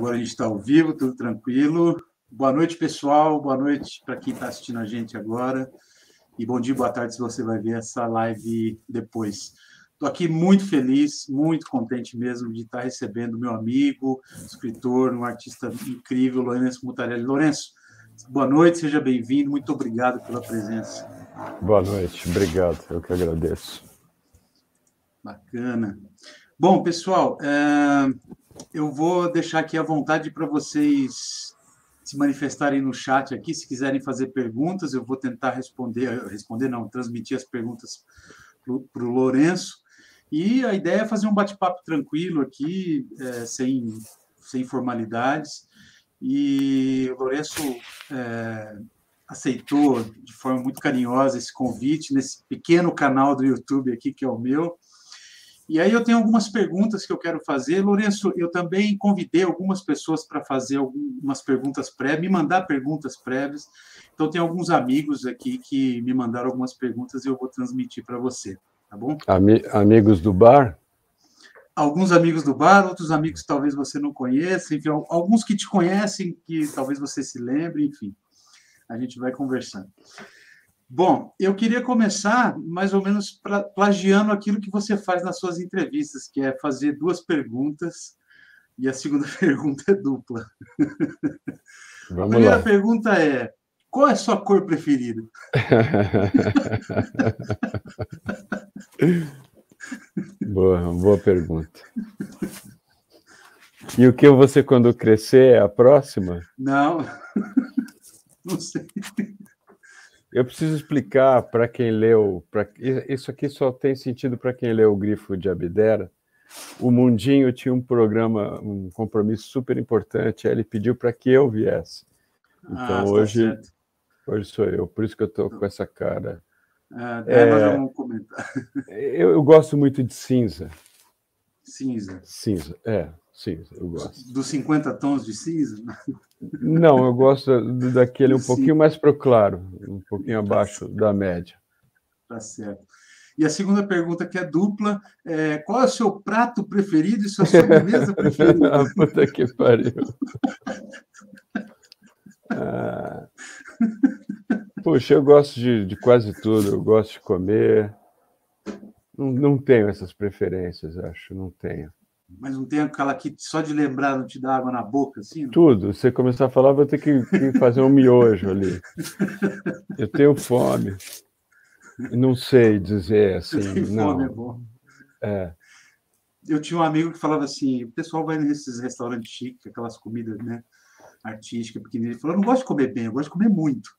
Agora a gente está ao vivo, tudo tranquilo. Boa noite, pessoal. Boa noite para quem está assistindo a gente agora. E bom dia, boa tarde, se você vai ver essa live depois. Estou aqui muito feliz, muito contente mesmo de estar recebendo meu amigo, escritor, um artista incrível, Lourenço Mutarelli. Lourenço, boa noite, seja bem-vindo. Muito obrigado pela presença. Boa noite, obrigado. Eu que agradeço. Bacana. Bom, pessoal, eu vou deixar aqui à vontade para vocês se manifestarem no chat aqui, se quiserem fazer perguntas, eu vou tentar transmitir as perguntas para o Lourenço, e a ideia é fazer um bate-papo tranquilo aqui, sem formalidades, e o Lourenço aceitou de forma muito carinhosa esse convite nesse pequeno canal do YouTube aqui, que é o meu. E aí eu tenho algumas perguntas que eu quero fazer. Lourenço, eu também convidei algumas pessoas para fazer algumas perguntas prévias, me mandar perguntas prévias. Então, tem alguns amigos aqui que me mandaram algumas perguntas e eu vou transmitir para você, tá bom? Amigos do bar? Alguns amigos do bar, outros amigos que talvez você não conheça, enfim, alguns que te conhecem, que talvez você se lembre, enfim. A gente vai conversando. Bom, eu queria começar mais ou menos plagiando aquilo que você faz nas suas entrevistas, que é fazer duas perguntas, e a segunda pergunta é dupla. Vamos a primeira lá. Pergunta é: qual é a sua cor preferida? Boa pergunta. E o que você, quando crescer, é a próxima? Não sei. Eu preciso explicar para quem leu, isso aqui só tem sentido para quem leu o Grifo de Abdera. O Mundinho tinha um programa, um compromisso super importante, aí ele pediu para que eu viesse. Então hoje sou eu, por isso que eu estou com essa cara. Nós já vamos comentar. Eu gosto muito de cinza. Cinza? Cinza, cinza, eu gosto. Dos 50 tons de cinza? Não, eu gosto daquele um pouquinho mais para o claro, um pouquinho abaixo da média. Tá certo. E a segunda pergunta, que é dupla, qual é o seu prato preferido e sua sobremesa preferida? Puta que pariu. Puxa, eu gosto de quase tudo, eu gosto de comer. Não tenho essas preferências, acho, não tenho. Mas não tem aquela que só de lembrar não te dá água na boca, assim? Não? Tudo. Você começar a falar, vou ter que fazer um miojo ali. Eu tenho fome. Não sei dizer assim, Você tem não. fome, é bom. Eu tinha um amigo que falava assim, o pessoal vai nesses restaurantes chiques, aquelas comidas, né, artísticas, pequenininhas, ele falou, eu não gosto de comer bem, eu gosto de comer muito.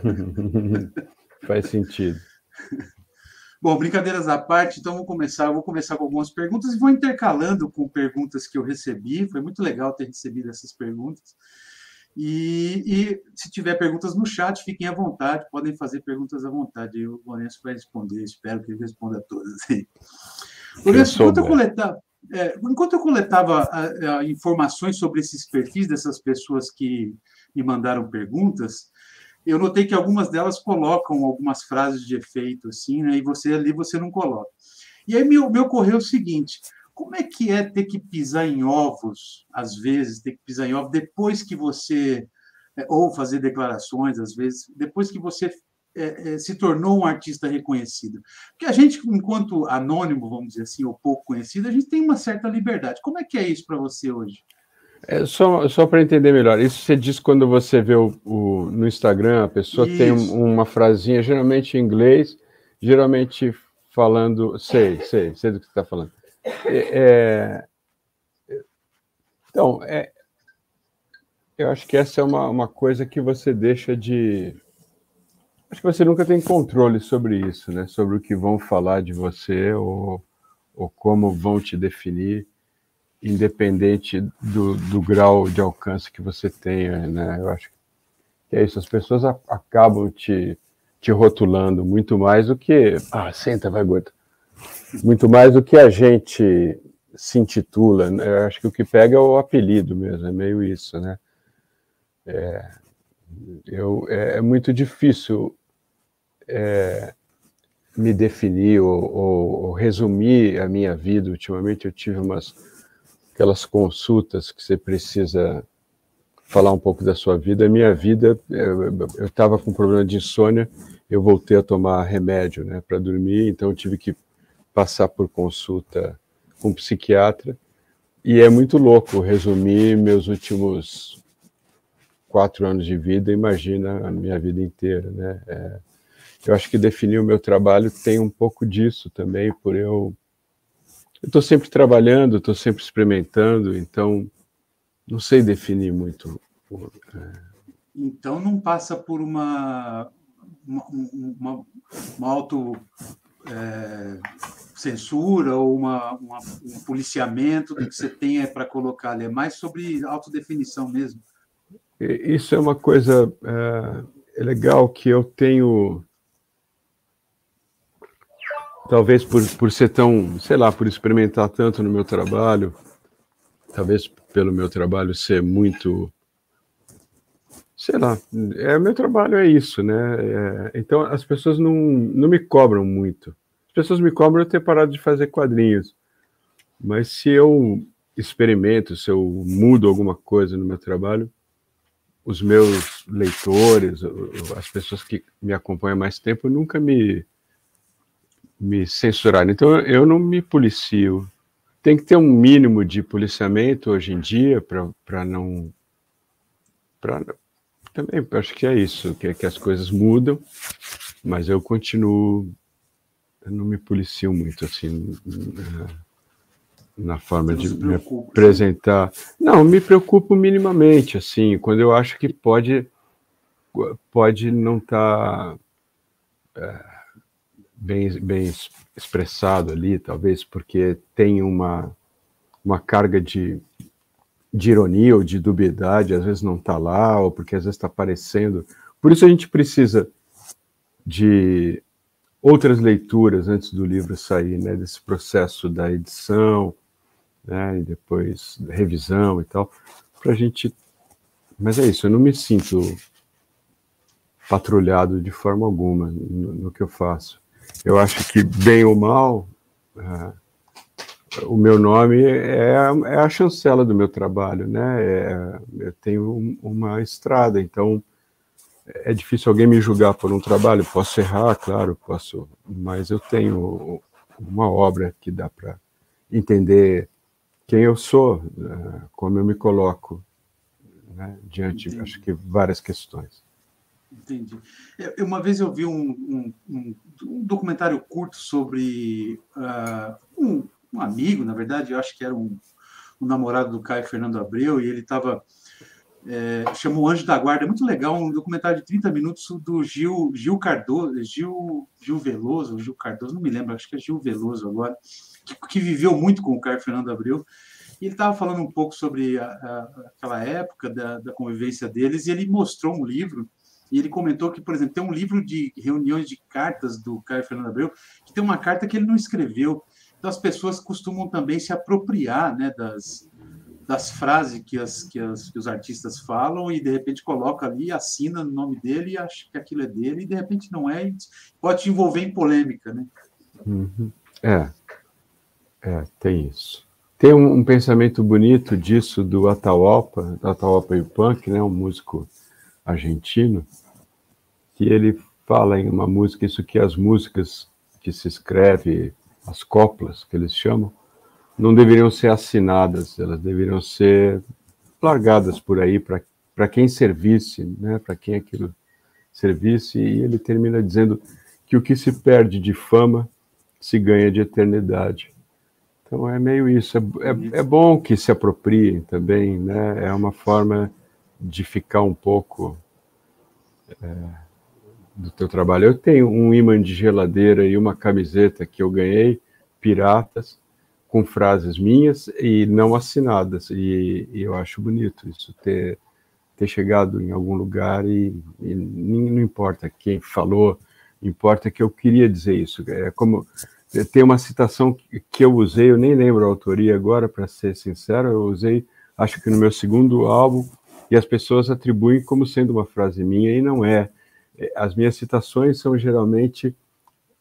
Faz sentido. Bom, brincadeiras à parte, então eu vou começar com algumas perguntas e vou intercalando com perguntas que eu recebi, foi muito legal ter recebido essas perguntas. E se tiver perguntas no chat, fiquem à vontade, podem fazer perguntas à vontade, e o Lourenço vai responder, espero que ele responda todas. Lourenço, enquanto eu coletava informações sobre esses perfis dessas pessoas que me mandaram perguntas, eu notei que algumas delas colocam algumas frases de efeito, assim, né? E você não coloca. E aí me ocorreu o seguinte: como é que é ter que pisar em ovos, às vezes, depois que você, ou fazer declarações, às vezes, depois que você se tornou um artista reconhecido? Porque a gente, enquanto anônimo, vamos dizer assim, ou pouco conhecido, a gente tem uma certa liberdade. Como é que é isso para você hoje? Só para entender melhor, isso você diz quando você vê no Instagram, a pessoa tem uma frasinha, geralmente em inglês, geralmente falando, sei do que você está falando. Então, eu acho que essa é uma coisa que você deixa de... Acho que você nunca tem controle sobre isso, né? Sobre o que vão falar de você ou como vão te definir, independente do grau de alcance que você tenha, né? Eu acho que é isso, as pessoas acabam te rotulando muito mais do que... senta, vai, gordo. Muito mais do que a gente se intitula, né? Eu acho que o que pega é o apelido mesmo, é meio isso, né? É muito difícil me definir ou resumir a minha vida. Ultimamente eu tive aquelas consultas que você precisa falar um pouco da sua vida. A minha vida, eu estava com problema de insônia, eu voltei a tomar remédio, né, para dormir, então eu tive que passar por consulta com um psiquiatra, e é muito louco resumir meus últimos 4 anos de vida, imagina a minha vida inteira, né? Eu acho que definir o meu trabalho tem um pouco disso também, por eu estou sempre trabalhando, estou sempre experimentando, então não sei definir muito. Então não passa por uma auto censura ou um policiamento do que você tem para colocar ali, é mais sobre autodefinição mesmo. Isso é uma coisa legal que eu tenho, talvez por ser tão, sei lá, por experimentar tanto no meu trabalho, talvez pelo meu trabalho ser muito, sei lá, meu trabalho é isso, né? Então as pessoas não me cobram muito. As pessoas me cobram eu ter parado de fazer quadrinhos, mas se eu experimento, se eu mudo alguma coisa no meu trabalho, os meus leitores, as pessoas que me acompanham há mais tempo, nunca me censuraram. Então eu não me policio. Tem que ter um mínimo de policiamento hoje em dia para não... Também acho que é isso, que as coisas mudam, mas eu continuo... Eu não me policio muito, assim, na forma de me apresentar. Não, me preocupo minimamente, assim, quando eu acho que pode não estar bem expressado ali, talvez porque tem uma carga de ironia ou de dubiedade, às vezes não está lá, ou porque às vezes está aparecendo. Por isso a gente precisa de outras leituras antes do livro sair, né, desse processo da edição, né, e depois da revisão e tal, para a gente... Mas é isso, eu não me sinto patrulhado de forma alguma no que eu faço. Eu acho que, bem ou mal, o meu nome é a chancela do meu trabalho, né? Eu tenho uma estrada, então é difícil alguém me julgar por um trabalho. Posso errar, claro, posso, mas eu tenho uma obra que dá para entender quem eu sou, como eu me coloco, né, diante, entendi, acho que várias questões. Entendi. Uma vez eu vi um documentário curto sobre um amigo, na verdade, eu acho que era um namorado do Caio Fernando Abreu, e ele estava... chamou Anjo da Guarda, é muito legal, um documentário de 30 minutos do Gil Cardoso, Gil Veloso, Gil Cardoso, não me lembro, acho que é Gil Veloso agora, que viveu muito com o Caio Fernando Abreu, e ele estava falando um pouco sobre aquela época da convivência deles, e ele mostrou um livro, e ele comentou que, por exemplo, tem um livro de reuniões de cartas do Caio Fernando Abreu, que tem uma carta que ele não escreveu. Então as pessoas costumam também se apropriar, né, das frases que os artistas falam, e de repente coloca ali, assina no nome dele e acha que aquilo é dele, e de repente não é, e pode te envolver em polêmica, né? Uhum. Tem isso. Tem um pensamento bonito disso do Atahualpa Yupanqui, né, um músico argentino, que ele fala em uma música, isso que as músicas que se escreve, as coplas, que eles chamam, não deveriam ser assinadas, elas deveriam ser largadas por aí para quem servisse, né, para quem aquilo servisse, e ele termina dizendo que o que se perde de fama se ganha de eternidade. Então é meio isso, é bom que se apropriem também, né, é uma forma de ficar um pouco do teu trabalho. Eu tenho um ímã de geladeira e uma camiseta que eu ganhei, piratas, com frases minhas e não assinadas, e eu acho bonito isso, ter chegado em algum lugar e não importa quem falou, importa que eu queria dizer isso. É como... Tem uma citação que eu usei, eu nem lembro a autoria agora, para ser sincero, eu usei, acho que no meu segundo álbum, e as pessoas atribuem como sendo uma frase minha, e não é. As minhas citações são geralmente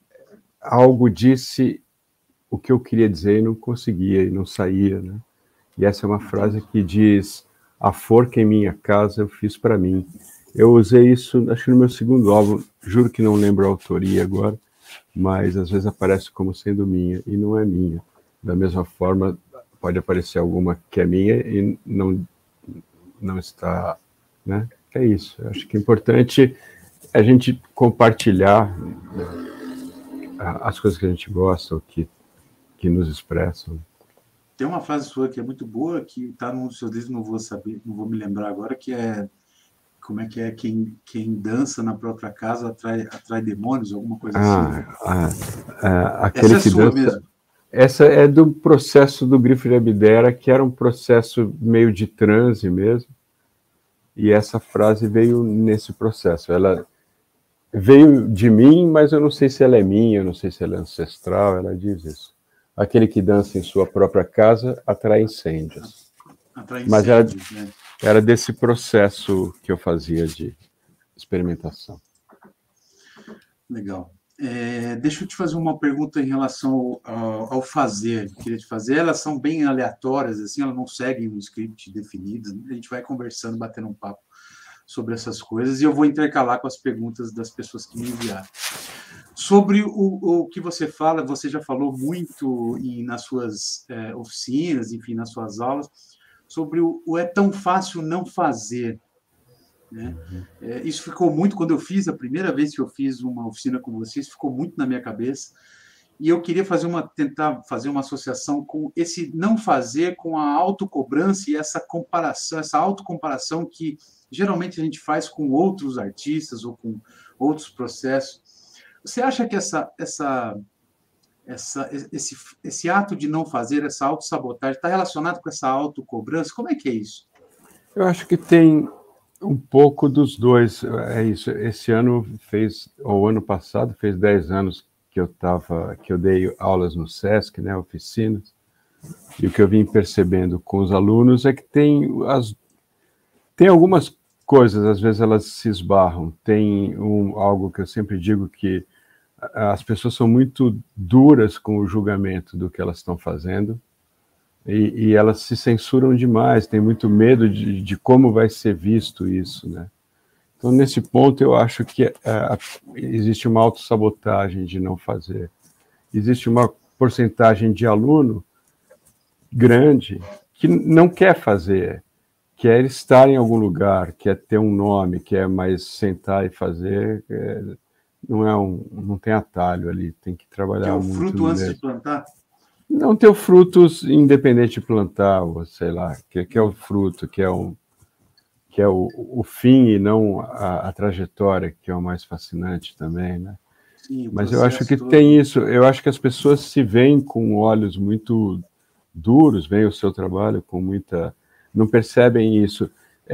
algo disse o que eu queria dizer e não conseguia, e não saía, né? E essa é uma frase que diz: a forca em minha casa eu fiz para mim. Eu usei isso, acho que no meu segundo álbum, juro que não lembro a autoria agora, mas às vezes aparece como sendo minha, e não é minha. Da mesma forma, pode aparecer alguma que é minha e não está, né? É isso. Eu acho que é importante a gente compartilhar as coisas que a gente gosta, ou que nos expressam. Tem uma frase sua que é muito boa, que está num dos seus livros, não vou saber, não vou me lembrar agora, que é, como é que é, quem dança na própria casa atrai demônios, alguma coisa assim. Aquele Essa é que sua dança. mesmo. Essa é do processo do Grifo de Abdera, que era um processo meio de transe mesmo, e essa frase veio nesse processo. Ela veio de mim, mas eu não sei se ela é minha, eu não sei se ela é ancestral, ela diz isso. Aquele que dança em sua própria casa atrai incêndios. Atrai Mas incêndios, né? era desse processo que eu fazia de experimentação. Legal. Deixa eu te fazer uma pergunta em relação ao fazer. Eu queria te fazer. Elas são bem aleatórias, assim, elas não seguem um script definido. A gente vai conversando, batendo um papo sobre essas coisas e eu vou intercalar com as perguntas das pessoas que me enviaram. Sobre o que você fala, você já falou muito nas suas oficinas, enfim, nas suas aulas, sobre o é tão fácil não fazer. Né? Isso ficou muito, quando eu fiz, a primeira vez que eu fiz uma oficina com vocês, ficou muito na minha cabeça. E eu queria tentar fazer uma associação com esse não fazer, com a autocobrança e essa comparação, essa autocomparação que geralmente a gente faz com outros artistas ou com outros processos. Você acha que esse ato de não fazer, essa autossabotagem, está relacionado com essa autocobrança? Como é que é isso? Eu acho que tem um pouco dos dois. É isso. Esse ano ou ano passado, fez 10 anos que eu dei aulas no SESC, né, oficinas, e o que eu vim percebendo com os alunos é que tem algumas coisas, às vezes elas se esbarram. Tem algo que eu sempre digo, que as pessoas são muito duras com o julgamento do que elas estão fazendo, e elas se censuram demais, têm muito medo de como vai ser visto isso, né? Então, nesse ponto, eu acho que existe uma autossabotagem de não fazer. Existe uma porcentagem de aluno grande que não quer fazer, quer estar em algum lugar, quer ter um nome, quer mais sentar e fazer. Não tem atalho ali, tem que Que é trabalhar o muito fruto antes de mesmo. plantar? Não ter frutos independente de plantar, ou sei lá, que é o fruto, que é o fim e não a trajetória, que é o mais fascinante também, né? Sim, o Mas eu acho processo que todo. tem isso, eu acho que as pessoas se veem com olhos muito duros, veem o seu trabalho com muita... não percebem isso.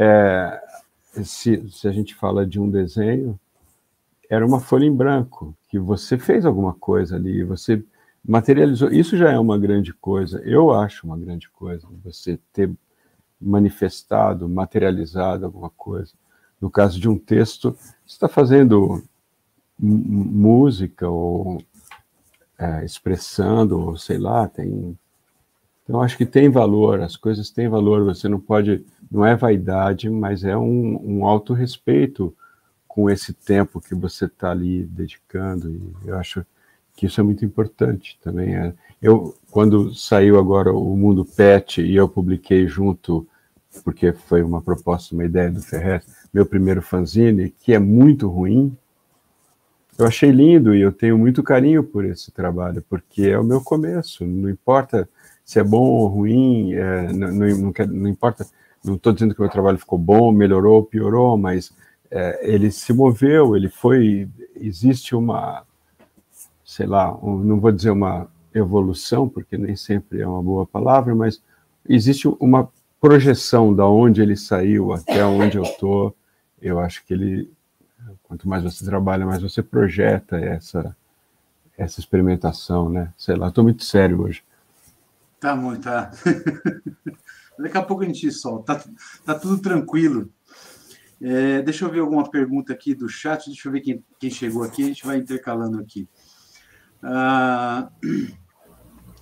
Se a gente fala de um desenho, era uma folha em branco, que você fez alguma coisa ali, você materializou. Isso já é uma grande coisa, eu acho uma grande coisa, você ter manifestado, materializado alguma coisa. No caso de um texto, você está fazendo música ou expressando, ou sei lá, tem... Então, acho que tem valor, as coisas têm valor, você não pode... Não é vaidade, mas é um autorrespeito com esse tempo que você está ali dedicando, e eu acho que isso é muito importante também. Quando saiu agora o Mundo Pet, e eu publiquei junto, porque foi uma proposta, uma ideia do Ferrez, meu primeiro fanzine, que é muito ruim, eu achei lindo e eu tenho muito carinho por esse trabalho, porque é o meu começo, não importa se é bom ou ruim, não importa, não estou dizendo que o meu trabalho ficou bom, melhorou, piorou, mas ele se moveu, existe uma, sei lá, não vou dizer uma evolução, porque nem sempre é uma boa palavra, mas existe uma projeção da onde ele saiu até onde eu estou. Eu acho que quanto mais você trabalha, mais você projeta essa experimentação, né? Sei lá, estou muito sério hoje. Tá muito, tá. Daqui a pouco a gente solta. Tá tudo tranquilo. Deixa eu ver alguma pergunta aqui do chat. Deixa eu ver quem chegou aqui. A gente vai intercalando aqui.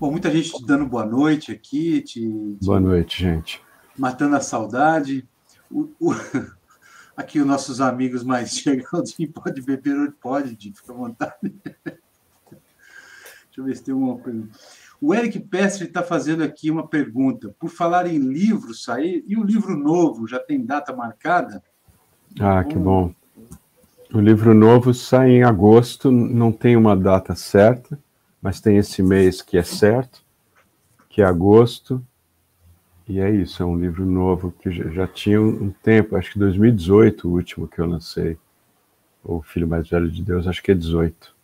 Bom, muita gente te dando boa noite aqui, Boa noite, gente. matando a saudade. Aqui os nossos amigos mais chegados, pode beber onde pode, fica à vontade. Deixa eu ver se tem uma pergunta. O Eric Pestre está fazendo aqui uma pergunta. Por falar em livro sair, e o livro novo já tem data marcada? Ah, que bom. O livro novo sai em agosto, não tem uma data certa, mas tem esse mês que é certo, que é agosto, e é isso, é um livro novo que já tinha um tempo, acho que 2018 o último que eu lancei, O Filho Mais Velho de Deus, acho que é 18.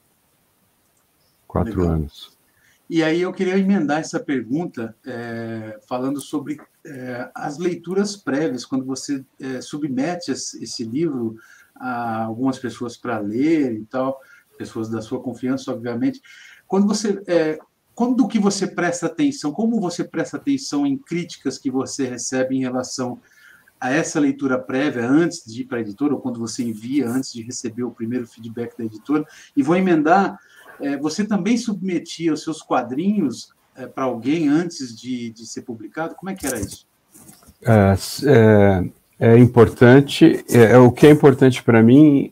4 Legal. anos. E aí eu queria emendar essa pergunta falando sobre as leituras prévias, quando você submete esse livro a algumas pessoas para ler e tal, pessoas da sua confiança, obviamente. Quando que você presta atenção, como você presta atenção em críticas que você recebe em relação a essa leitura prévia antes de ir para a editora, ou quando você envia antes de receber o primeiro feedback da editora? E vou emendar, você também submetia os seus quadrinhos para alguém antes de ser publicado? Como é que era isso? É importante, o que é importante para mim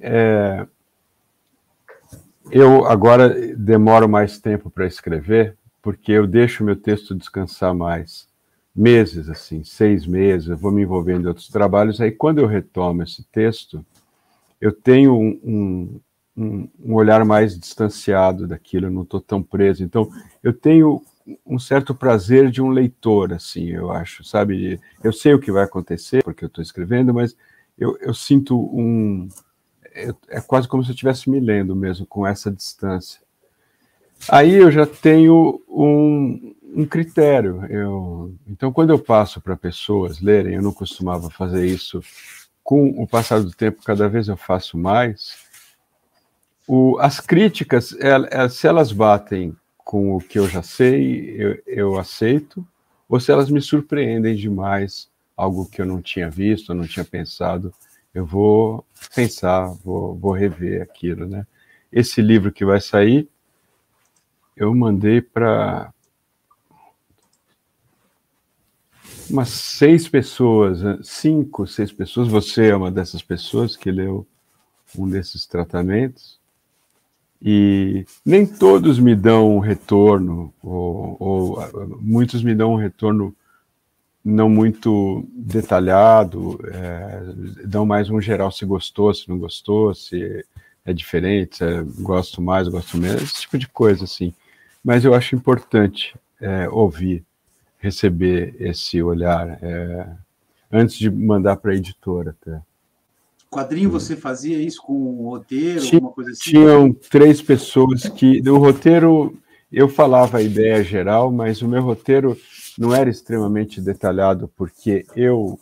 eu agora demoro mais tempo para escrever, porque eu deixo meu texto descansar mais. Meses, assim, 6 meses, eu vou me envolvendo em outros trabalhos, aí quando eu retomo esse texto, eu tenho um olhar mais distanciado daquilo, eu não estou tão preso. Então, eu tenho um certo prazer de um leitor, assim, eu acho, sabe? Eu sei o que vai acontecer, porque eu estou escrevendo, mas eu sinto é quase como se eu estivesse me lendo mesmo, com essa distância. Aí eu já tenho um critério. Então, quando eu passo para pessoas lerem, eu não costumava fazer isso. Com o passar do tempo, cada vez eu faço mais. As críticas, se elas batem com o que eu já sei, eu aceito, ou se elas me surpreendem demais, algo que eu não tinha visto, eu não tinha pensado, eu vou pensar, vou rever aquilo, né? Esse livro que vai sair, eu mandei para umas 6 pessoas, 5, 6 pessoas. Você é uma dessas pessoas que leu um desses tratamentos. E nem todos me dão um retorno, ou muitos me dão um retorno não muito detalhado, dão mais um geral se gostou, se não gostou, se é diferente, se gosto mais, gosto menos, esse tipo de coisa, assim. Mas eu acho importante ouvir, receber esse olhar, antes de mandar para a editora até. Quadrinho, você fazia isso com um roteiro, alguma coisa assim? Tinham 3 pessoas que... O roteiro, eu falava a ideia geral, mas o meu roteiro não era extremamente detalhado, porque eu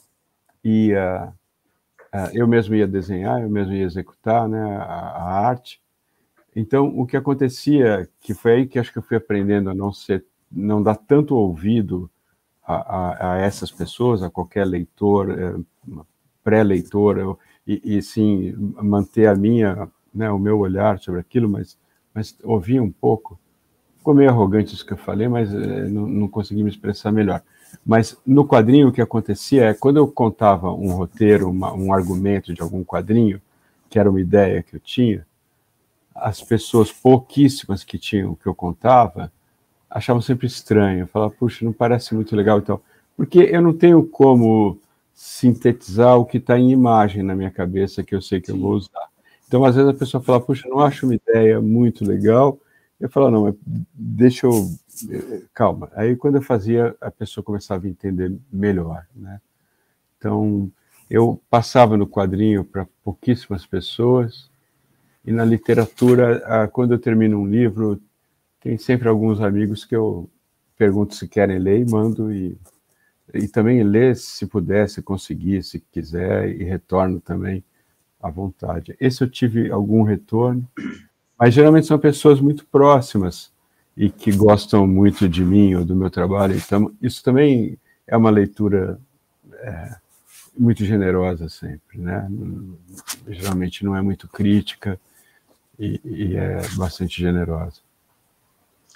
mesmo ia desenhar, eu mesmo ia executar, né, a arte. Então, o que acontecia, que foi aí que acho que eu fui aprendendo a não dar tanto ouvido a essas pessoas, a qualquer leitor, pré-leitor, e sim manter o meu olhar sobre aquilo, mas ouvir um pouco. Ficou meio arrogante isso que eu falei, mas não consegui me expressar melhor. Mas no quadrinho o que acontecia é, quando eu contava um roteiro, um argumento de algum quadrinho, que era uma ideia que eu tinha, as pessoas pouquíssimas que tinham que eu contava, achavam sempre estranho, falavam, puxa, não parece muito legal e tal. Porque eu não tenho como sintetizar o que está em imagem na minha cabeça, que eu sei que eu vou usar. Então, às vezes a pessoa fala, puxa, não acho uma ideia muito legal. Eu falo, não, mas deixa eu... Calma. Aí, quando eu fazia, a pessoa começava a entender melhor, né? Então, eu passava no quadrinho para pouquíssimas pessoas, e na literatura, quando eu termino um livro, tem sempre alguns amigos que eu pergunto se querem ler e mando, e também ler se puder, se conseguir, se quiser, e retorno também à vontade. Esse eu tive algum retorno, mas geralmente são pessoas muito próximas e que gostam muito de mim ou do meu trabalho. Então, isso também é uma leitura muito generosa sempre, né? Geralmente não é muito crítica e é bastante generosa.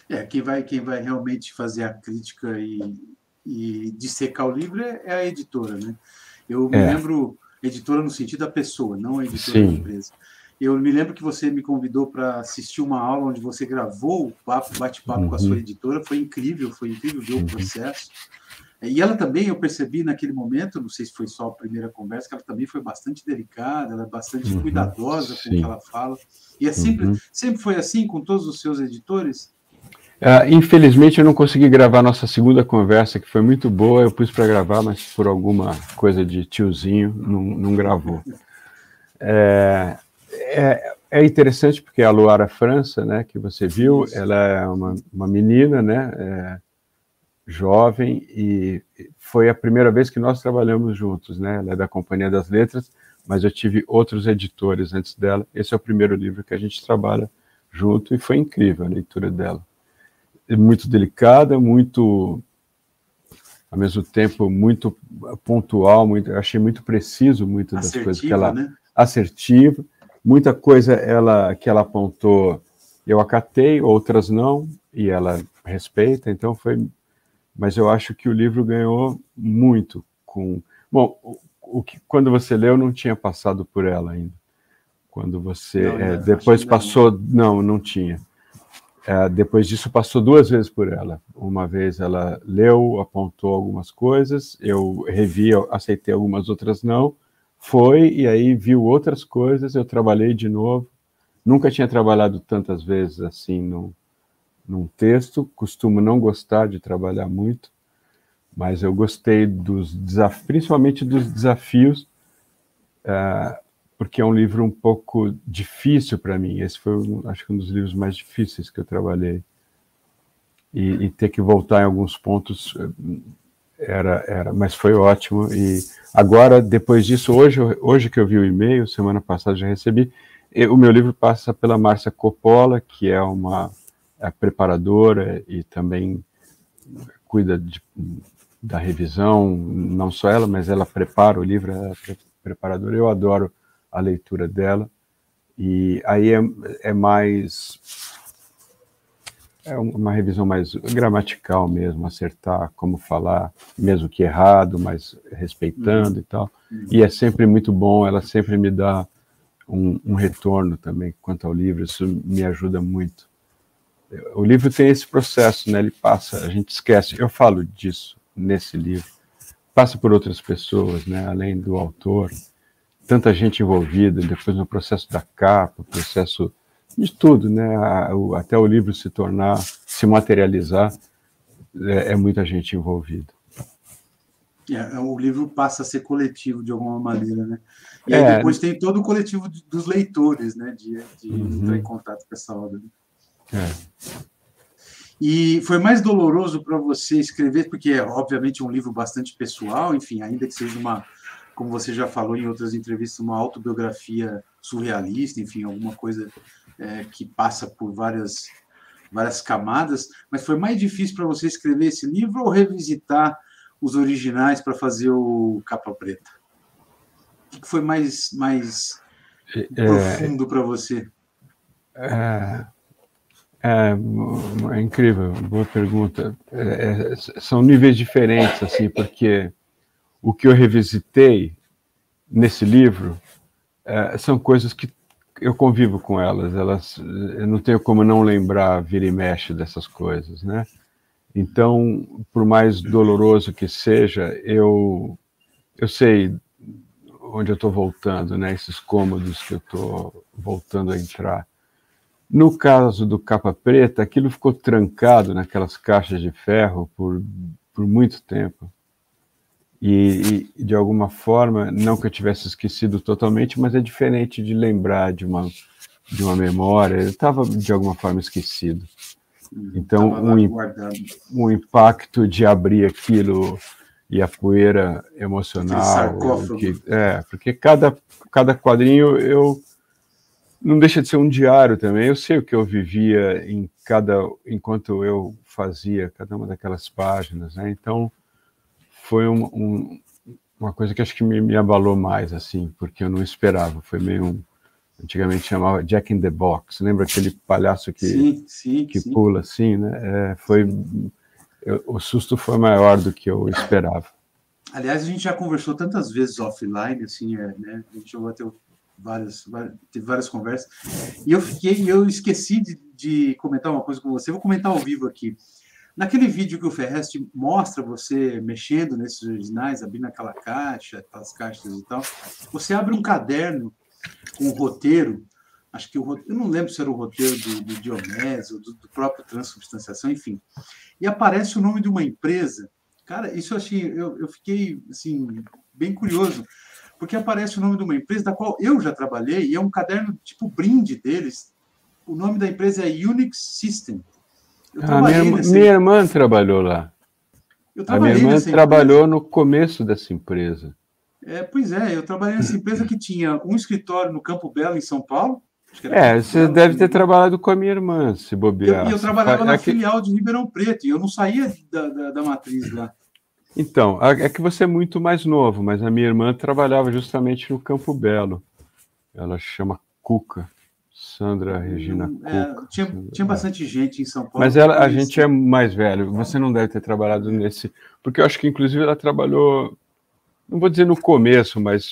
Quem vai realmente fazer a crítica e dissecar o livro é a editora, né? Eu me É, lembro, editora no sentido da pessoa, não a editora da sim. empresa. Eu me lembro que você me convidou para assistir uma aula onde você gravou o bate-papo com a sua Uhum, editora. Foi incrível ver o uhum, processo. E ela também, eu percebi naquele momento, não sei se foi só a primeira conversa, que ela também foi bastante delicada, ela é bastante uhum, cuidadosa com o que sim. ela fala. E é Uhum. sempre foi assim com todos os seus editores? Infelizmente eu não consegui gravar nossa segunda conversa, que foi muito boa. Eu pus para gravar, mas por alguma coisa de tiozinho não gravou. É interessante porque a Luara França, né, que você viu, Isso. ela é uma menina, né, jovem, e foi a primeira vez que nós trabalhamos juntos, né? Ela é da Companhia das Letras, mas eu tive outros editores antes dela. Esse é o primeiro livro que a gente trabalha junto e foi incrível a leitura dela. Muito delicada, muito, ao mesmo tempo, muito pontual, muito, eu achei muito preciso muitas das coisas que Assertiva, ela né? assertiva, muita coisa que ela apontou eu acatei, outras não, e ela respeita, então foi, mas eu acho que o livro ganhou muito com, bom, o que quando você leu não tinha passado por ela ainda. Quando Não, você acho que depois ainda não. passou, não tinha. Depois disso, passou duas vezes por ela. Uma vez ela leu, apontou algumas coisas, eu revi, eu aceitei algumas outras não, foi, e aí viu outras coisas, eu trabalhei de novo. Nunca tinha trabalhado tantas vezes assim num texto, costumo não gostar de trabalhar muito, mas eu gostei dos desafios, principalmente dos desafios, porque é um livro um pouco difícil para mim. Esse foi, acho que um dos livros mais difíceis que eu trabalhei. E ter que voltar em alguns pontos mas foi ótimo. E agora, depois disso, hoje que eu vi o e-mail, semana passada já recebi, o meu livro passa pela Márcia Coppola, que é uma preparadora e também cuida da revisão, não só ela, mas ela prepara o livro, ela é preparadora. Eu adoro a leitura dela. E aí é mais uma revisão mais gramatical mesmo, acertar como falar, mesmo que errado, mas respeitando Uhum, e tal. E uhum. é sempre muito bom, ela sempre me dá um retorno também quanto ao livro, isso me ajuda muito. O livro tem esse processo, né? Ele passa, a gente esquece, eu falo disso nesse livro, passa por outras pessoas, né? Além do autor, tanta gente envolvida, depois no processo da capa, processo de tudo, né? Até o livro se materializar, muita gente envolvida. O livro passa a ser coletivo de alguma maneira, né? E aí É, depois tem todo o coletivo dos leitores, né? De entrar em uhum, contato com essa obra. é, E foi mais doloroso para você escrever, porque é obviamente um livro bastante pessoal, enfim, ainda que seja uma, como você já falou em outras entrevistas, uma autobiografia surrealista, enfim, alguma coisa que passa por várias camadas, mas foi mais difícil para você escrever esse livro ou revisitar os originais para fazer o Capa Preta? O que foi mais é, profundo para você? é, é incrível, boa pergunta. São níveis diferentes, assim, porque o que eu revisitei nesse livro são coisas que eu convivo com elas, eu não tenho como não lembrar, vira e mexe dessas coisas, né? Então, por mais doloroso que seja, eu sei onde eu estou voltando, né? Esses cômodos que eu estou voltando a entrar. No caso do Capa Preta, aquilo ficou trancado naquelas caixas de ferro por muito tempo. De alguma forma, não que eu tivesse esquecido totalmente, mas é diferente de lembrar de uma memória. Eu estava, de alguma forma, esquecido. Então, Estava lá guardado. um impacto de abrir aquilo e a poeira Aquele emocional, sarcófago. porque cada quadrinho não deixa de ser um diário também. Eu sei o que eu vivia enquanto eu fazia cada uma daquelas páginas, né? Então foi uma coisa que acho que me abalou mais, assim, porque eu não esperava. Foi meio Antigamente chamava Jack in the Box. Lembra aquele palhaço que sim. pula assim, né? O susto foi maior do que eu esperava. Aliás, a gente já conversou tantas vezes offline, assim, né? A gente já teve várias conversas. E eu esqueci de comentar uma coisa com você. Vou comentar ao vivo aqui. Naquele vídeo que o Ferrest mostra você mexendo nesses originais, abrindo aquela caixa, aquelas caixas e tal, você abre um caderno com um roteiro. Acho que eu não lembro se era o roteiro do Diomedes ou do próprio Transubstanciação, enfim. E aparece o nome de uma empresa. Cara, isso eu fiquei assim, bem curioso, porque aparece o nome de uma empresa da qual eu já trabalhei, e é um caderno tipo brinde deles. O nome da empresa é Unix System. Minha irmã trabalhou lá. A minha irmã trabalhou no começo dessa empresa. Pois é, eu trabalhei nessa empresa que tinha um escritório no Campo Belo, em São Paulo. Você deve ter trabalhado com a minha irmã, se bobear. E eu trabalhava na filial de Ribeirão Preto, e eu não saía da matriz lá. Então, é que você é muito mais novo, mas a minha irmã trabalhava justamente no Campo Belo. Ela chama Cuca, Sandra Regina Cuca. Tinha bastante gente em São Paulo. Mas a gente é mais velho, você não deve ter trabalhado nesse... Porque eu acho que, inclusive, ela trabalhou, não vou dizer no começo, mas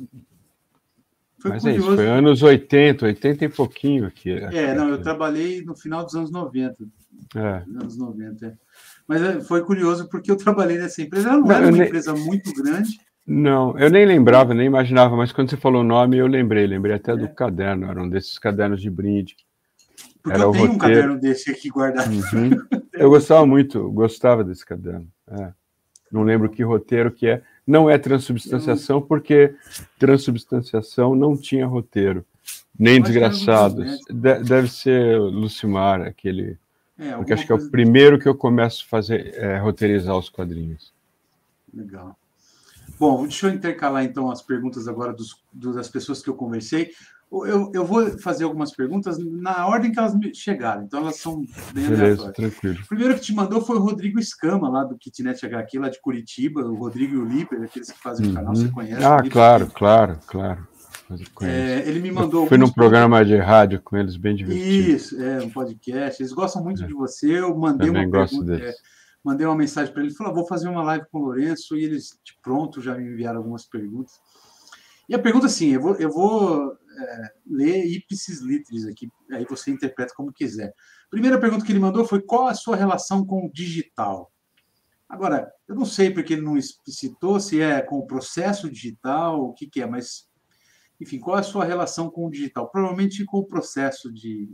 é isso, foi anos 80 e pouquinho aqui. Eu trabalhei no final dos anos 90. Anos 90, Mas foi curioso porque eu trabalhei nessa empresa. Ela não era uma empresa muito grande. Não, eu nem lembrava, nem imaginava, mas quando você falou o nome, eu lembrei até do caderno, era um desses cadernos de brinde. Porque eu tenho um caderno desse aqui guardado. Uhum. Eu gostava desse caderno. Não lembro que roteiro que é. Não é transubstanciação, porque transubstanciação não tinha roteiro. Nem Desgraçados. Deve ser Lucimar, aquele... porque acho que é o primeiro que eu começo a fazer, roteirizar os quadrinhos. Legal. Bom, deixa eu intercalar, então, as perguntas agora das pessoas que eu conversei. Eu vou fazer algumas perguntas na ordem que elas me chegaram, então elas são bem aleatórias. Tranquilo. O primeiro que te mandou foi o Rodrigo Escama, lá do Kitnet HQ, lá de Curitiba, o Rodrigo e o Liper, aqueles que fazem o canal, você conhece? Claro. Ele me mandou... Fui num programa de rádio com eles, bem divertido. Isso, um podcast. Eles gostam muito de você. Eu mandei uma pergunta, mandei uma mensagem para ele, falou, vou fazer uma live com o Lourenço, e eles, de pronto, já me enviaram algumas perguntas. E a pergunta, assim, eu vou ler ipsis literis aqui, aí você interpreta como quiser. A primeira pergunta que ele mandou foi, qual a sua relação com o digital? Agora, eu não sei porque ele não explicitou se é com o processo digital, o que é, mas, enfim, qual é a sua relação com o digital? Provavelmente com o processo de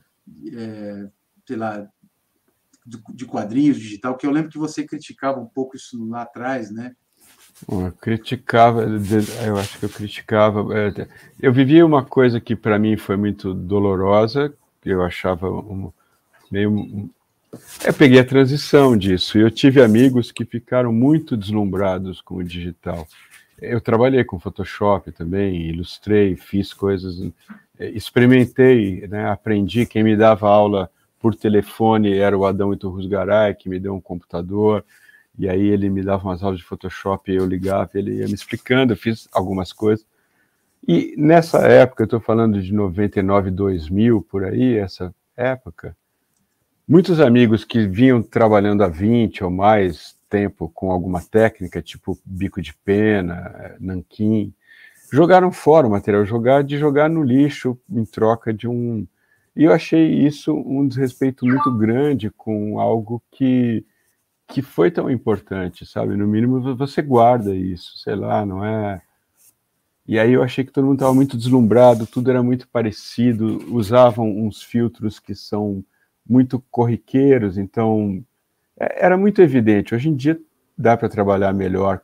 quadrinhos digital, que eu lembro que você criticava um pouco isso lá atrás, né? Eu acho que eu criticava. Eu vivia uma coisa que para mim foi muito dolorosa, que eu achava meio... Eu peguei a transição disso, e eu tive amigos que ficaram muito deslumbrados com o digital. Eu trabalhei com Photoshop também, ilustrei, fiz coisas, experimentei, né, aprendi. Quem me dava aula por telefone era o Adão Iturrus-Garay, que me deu um computador, e aí ele me dava umas aulas de Photoshop, eu ligava, ele ia me explicando, eu fiz algumas coisas. E nessa época, eu estou falando de 99, 2000, por aí, essa época, muitos amigos que vinham trabalhando há 20 ou mais tempo com alguma técnica, tipo bico de pena, nanquim, jogaram fora o material, jogar no lixo em troca de um... E eu achei isso um desrespeito muito grande com algo que foi tão importante, sabe? No mínimo você guarda isso, sei lá, não é... E aí eu achei que todo mundo estava muito deslumbrado, tudo era muito parecido, usavam uns filtros que são muito corriqueiros, então era muito evidente. Hoje em dia dá para trabalhar melhor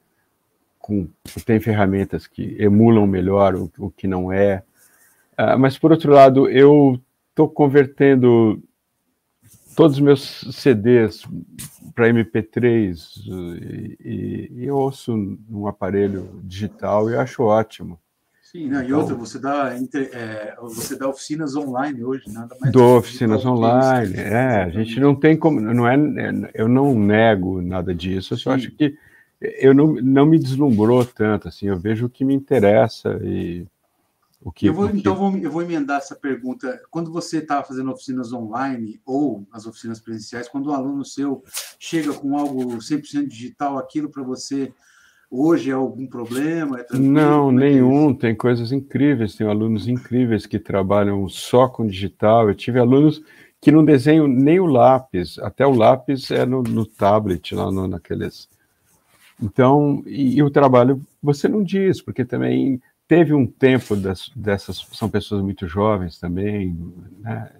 tem ferramentas que emulam melhor o que não é. Mas, por outro lado, eu estou convertendo todos os meus CDs para MP3 e eu ouço num aparelho digital e acho ótimo. Sim, né? E outra, você dá oficinas online hoje, nada mais. Dou oficinas online, a gente não tem como, eu não nego nada disso, eu só acho que eu não me deslumbrou tanto, assim, eu vejo o que me interessa e Eu vou emendar essa pergunta. Quando você estava fazendo oficinas online ou as oficinas presenciais, quando um aluno seu chega com algo 100% digital, aquilo para você hoje é algum problema? É tranquilo? Não, nenhum. Tem coisas incríveis, tem alunos incríveis que trabalham só com digital. Eu tive alunos que não desenham nem o lápis, até o lápis é no tablet, lá naqueles. Então, e o trabalho você não diz, porque também teve um tempo dessas, são pessoas muito jovens também, né?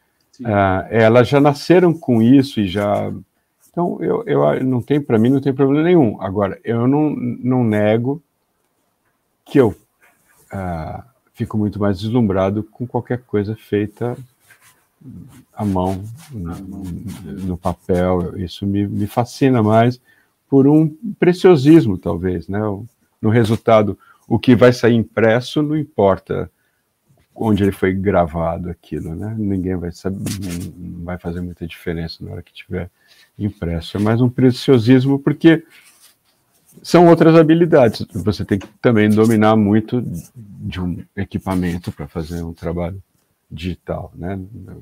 Elas já nasceram com isso e já. Então, eu não tem, para mim, não tem problema nenhum. Agora, eu não nego que eu fico muito mais deslumbrado com qualquer coisa feita à mão, no papel. Isso me fascina mais por um preciosismo, talvez, né? No resultado, o que vai sair impresso não importa onde ele foi gravado aquilo, né? Ninguém vai saber, não vai fazer muita diferença na hora que tiver impresso. É mais um preciosismo porque são outras habilidades. Você tem que também dominar muito de um equipamento para fazer um trabalho digital, né?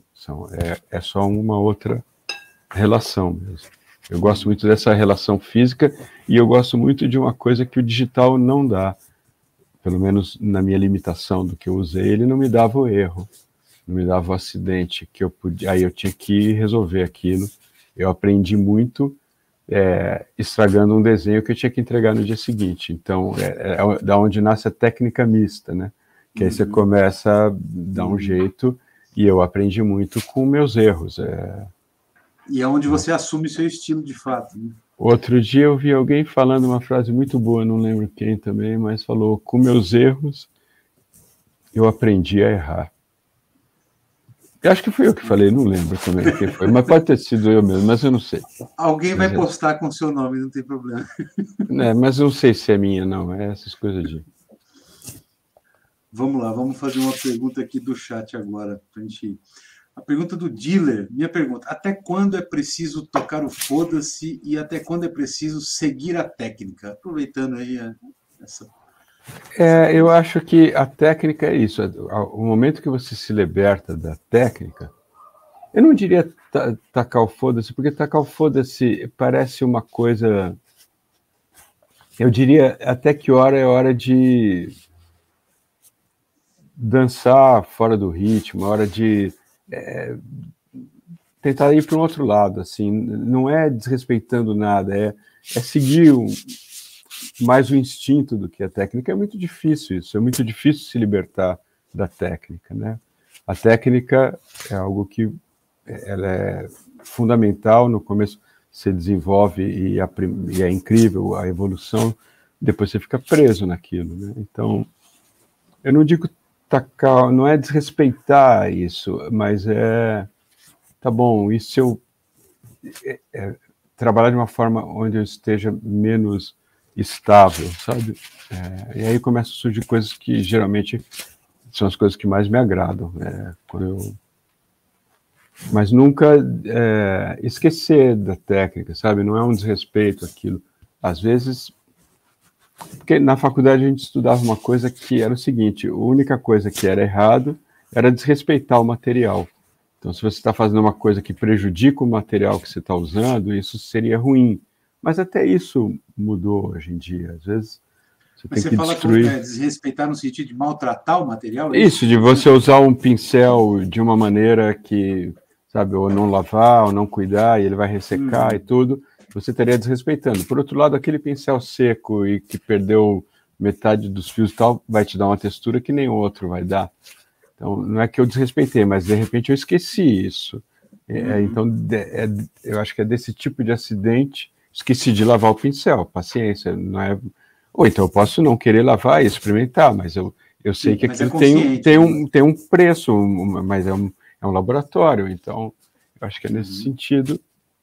É só uma outra relação mesmo. Eu gosto muito dessa relação física e eu gosto muito de uma coisa que o digital não dá. Pelo menos na minha limitação do que eu usei, ele não me dava o erro, não me dava o acidente, que eu podia, aí eu tinha que resolver aquilo. Eu aprendi muito estragando um desenho que eu tinha que entregar no dia seguinte. Então, da onde nasce a técnica mista, né? Que aí você começa a dar um jeito, e eu aprendi muito com meus erros. E é onde você assume seu estilo de fato, né? Outro dia eu vi alguém falando uma frase muito boa, não lembro quem também, mas falou: com meus erros, eu aprendi a errar. Eu acho que fui eu que falei, não lembro também quem foi, mas pode ter sido eu mesmo, mas eu não sei. Alguém vai postar com o seu nome, não tem problema. Mas eu não sei se é minha, não, é essas coisas de... Vamos lá, vamos fazer uma pergunta aqui do chat agora, pra gente ir. A pergunta do dealer, minha pergunta: até quando é preciso tocar o foda-se e até quando é preciso seguir a técnica? Aproveitando aí essa... Eu acho que a técnica é isso. O momento que você se liberta da técnica, eu não diria tacar o foda-se, porque tacar o foda-se parece uma coisa... Eu diria até que hora é hora de dançar fora do ritmo, hora de tentar ir para um outro lado, assim, não é desrespeitando nada, é seguir mais o instinto do que a técnica. É muito difícil isso, é muito difícil se libertar da técnica, né? A técnica é algo que ela é fundamental, no começo você desenvolve e é incrível a evolução, depois você fica preso naquilo, né? Então, eu não digo tacar, não é desrespeitar isso, mas tá bom, e se eu trabalhar de uma forma onde eu esteja menos estável, sabe? E aí começam a surgir coisas que geralmente são as coisas que mais me agradam, mas nunca esquecer da técnica, sabe? Não é um desrespeito aquilo. Às vezes, porque na faculdade a gente estudava uma coisa que era o seguinte: a única coisa que era errado era desrespeitar o material. Então, se você está fazendo uma coisa que prejudica o material que você está usando, isso seria ruim. Mas até isso mudou hoje em dia. Às vezes você tem que destruir. Mas você fala desrespeitar no sentido de maltratar o material? Isso, de você usar um pincel de uma maneira que, sabe, ou não lavar, ou não cuidar, e ele vai ressecar e tudo, você estaria desrespeitando. Por outro lado, aquele pincel seco e que perdeu metade dos fios e tal, vai te dar uma textura que nem outro vai dar. Então, não é que eu desrespeitei, mas de repente eu esqueci isso. Então, eu acho que é desse tipo de acidente. Esqueci de lavar o pincel, paciência. Não é... Ou então eu posso não querer lavar e experimentar, mas eu sei que aquilo tem um preço, mas é um laboratório. Então, eu acho que é nesse sentido.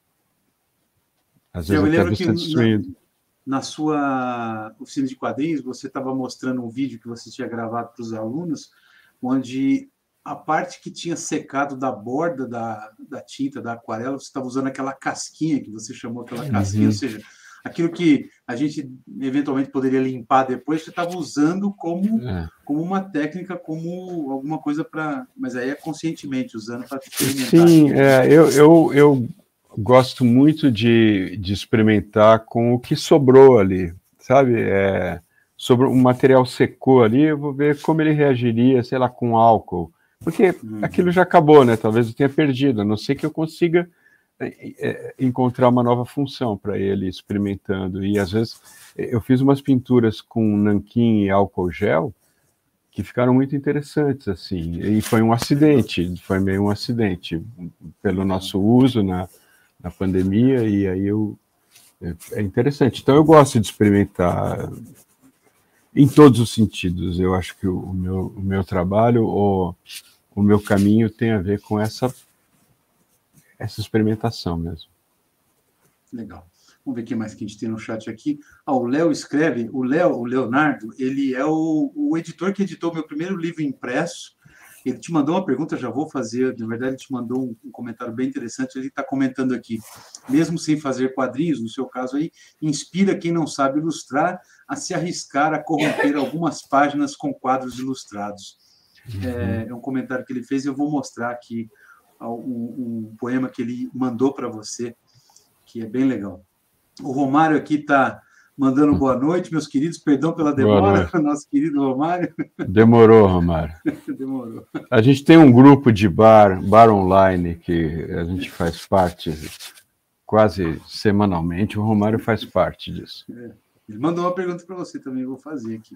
Às vezes até você destruindo. Na sua oficina de quadrinhos, você estava mostrando um vídeo que você tinha gravado para os alunos, onde a parte que tinha secado da borda da tinta, da aquarela, você estava usando aquela casquinha que você chamou aquela casquinha, ou seja, aquilo que a gente eventualmente poderia limpar depois, você estava usando como uma técnica, como alguma coisa para... Mas aí é conscientemente usando para experimentar. Sim, eu gosto muito de experimentar com o que sobrou ali, sabe? Sobre um material secou ali, eu vou ver como ele reagiria, sei lá, com álcool. Porque aquilo já acabou, né? Talvez eu tenha perdido, a não ser que eu consiga encontrar uma nova função para ele experimentando. E às vezes eu fiz umas pinturas com nanquim e álcool gel que ficaram muito interessantes, assim. E foi um acidente, foi meio um acidente pelo nosso uso na pandemia, e aí é interessante. Então eu gosto de experimentar em todos os sentidos. Eu acho que o meu trabalho, o meu caminho tem a ver com essa experimentação mesmo. Legal. Vamos ver o que mais que a gente tem no chat aqui. O Léo escreve, o Leonardo, ele é o editor que editou meu primeiro livro impresso. Ele te mandou uma pergunta, já vou fazer, na verdade ele te mandou um comentário bem interessante, ele está comentando aqui, mesmo sem fazer quadrinhos, no seu caso aí, inspira quem não sabe ilustrar a se arriscar a corromper algumas páginas com quadros ilustrados. É um comentário que ele fez, eu vou mostrar aqui um poema que ele mandou para você, que é bem legal. O Romário aqui está mandando boa noite, meus queridos, perdão pela demora, nosso querido Romário. Demorou, Romário. Demorou. A gente tem um grupo de bar online, que a gente faz parte quase semanalmente, o Romário faz parte disso. Ele mandou uma pergunta para você também, eu vou fazer aqui.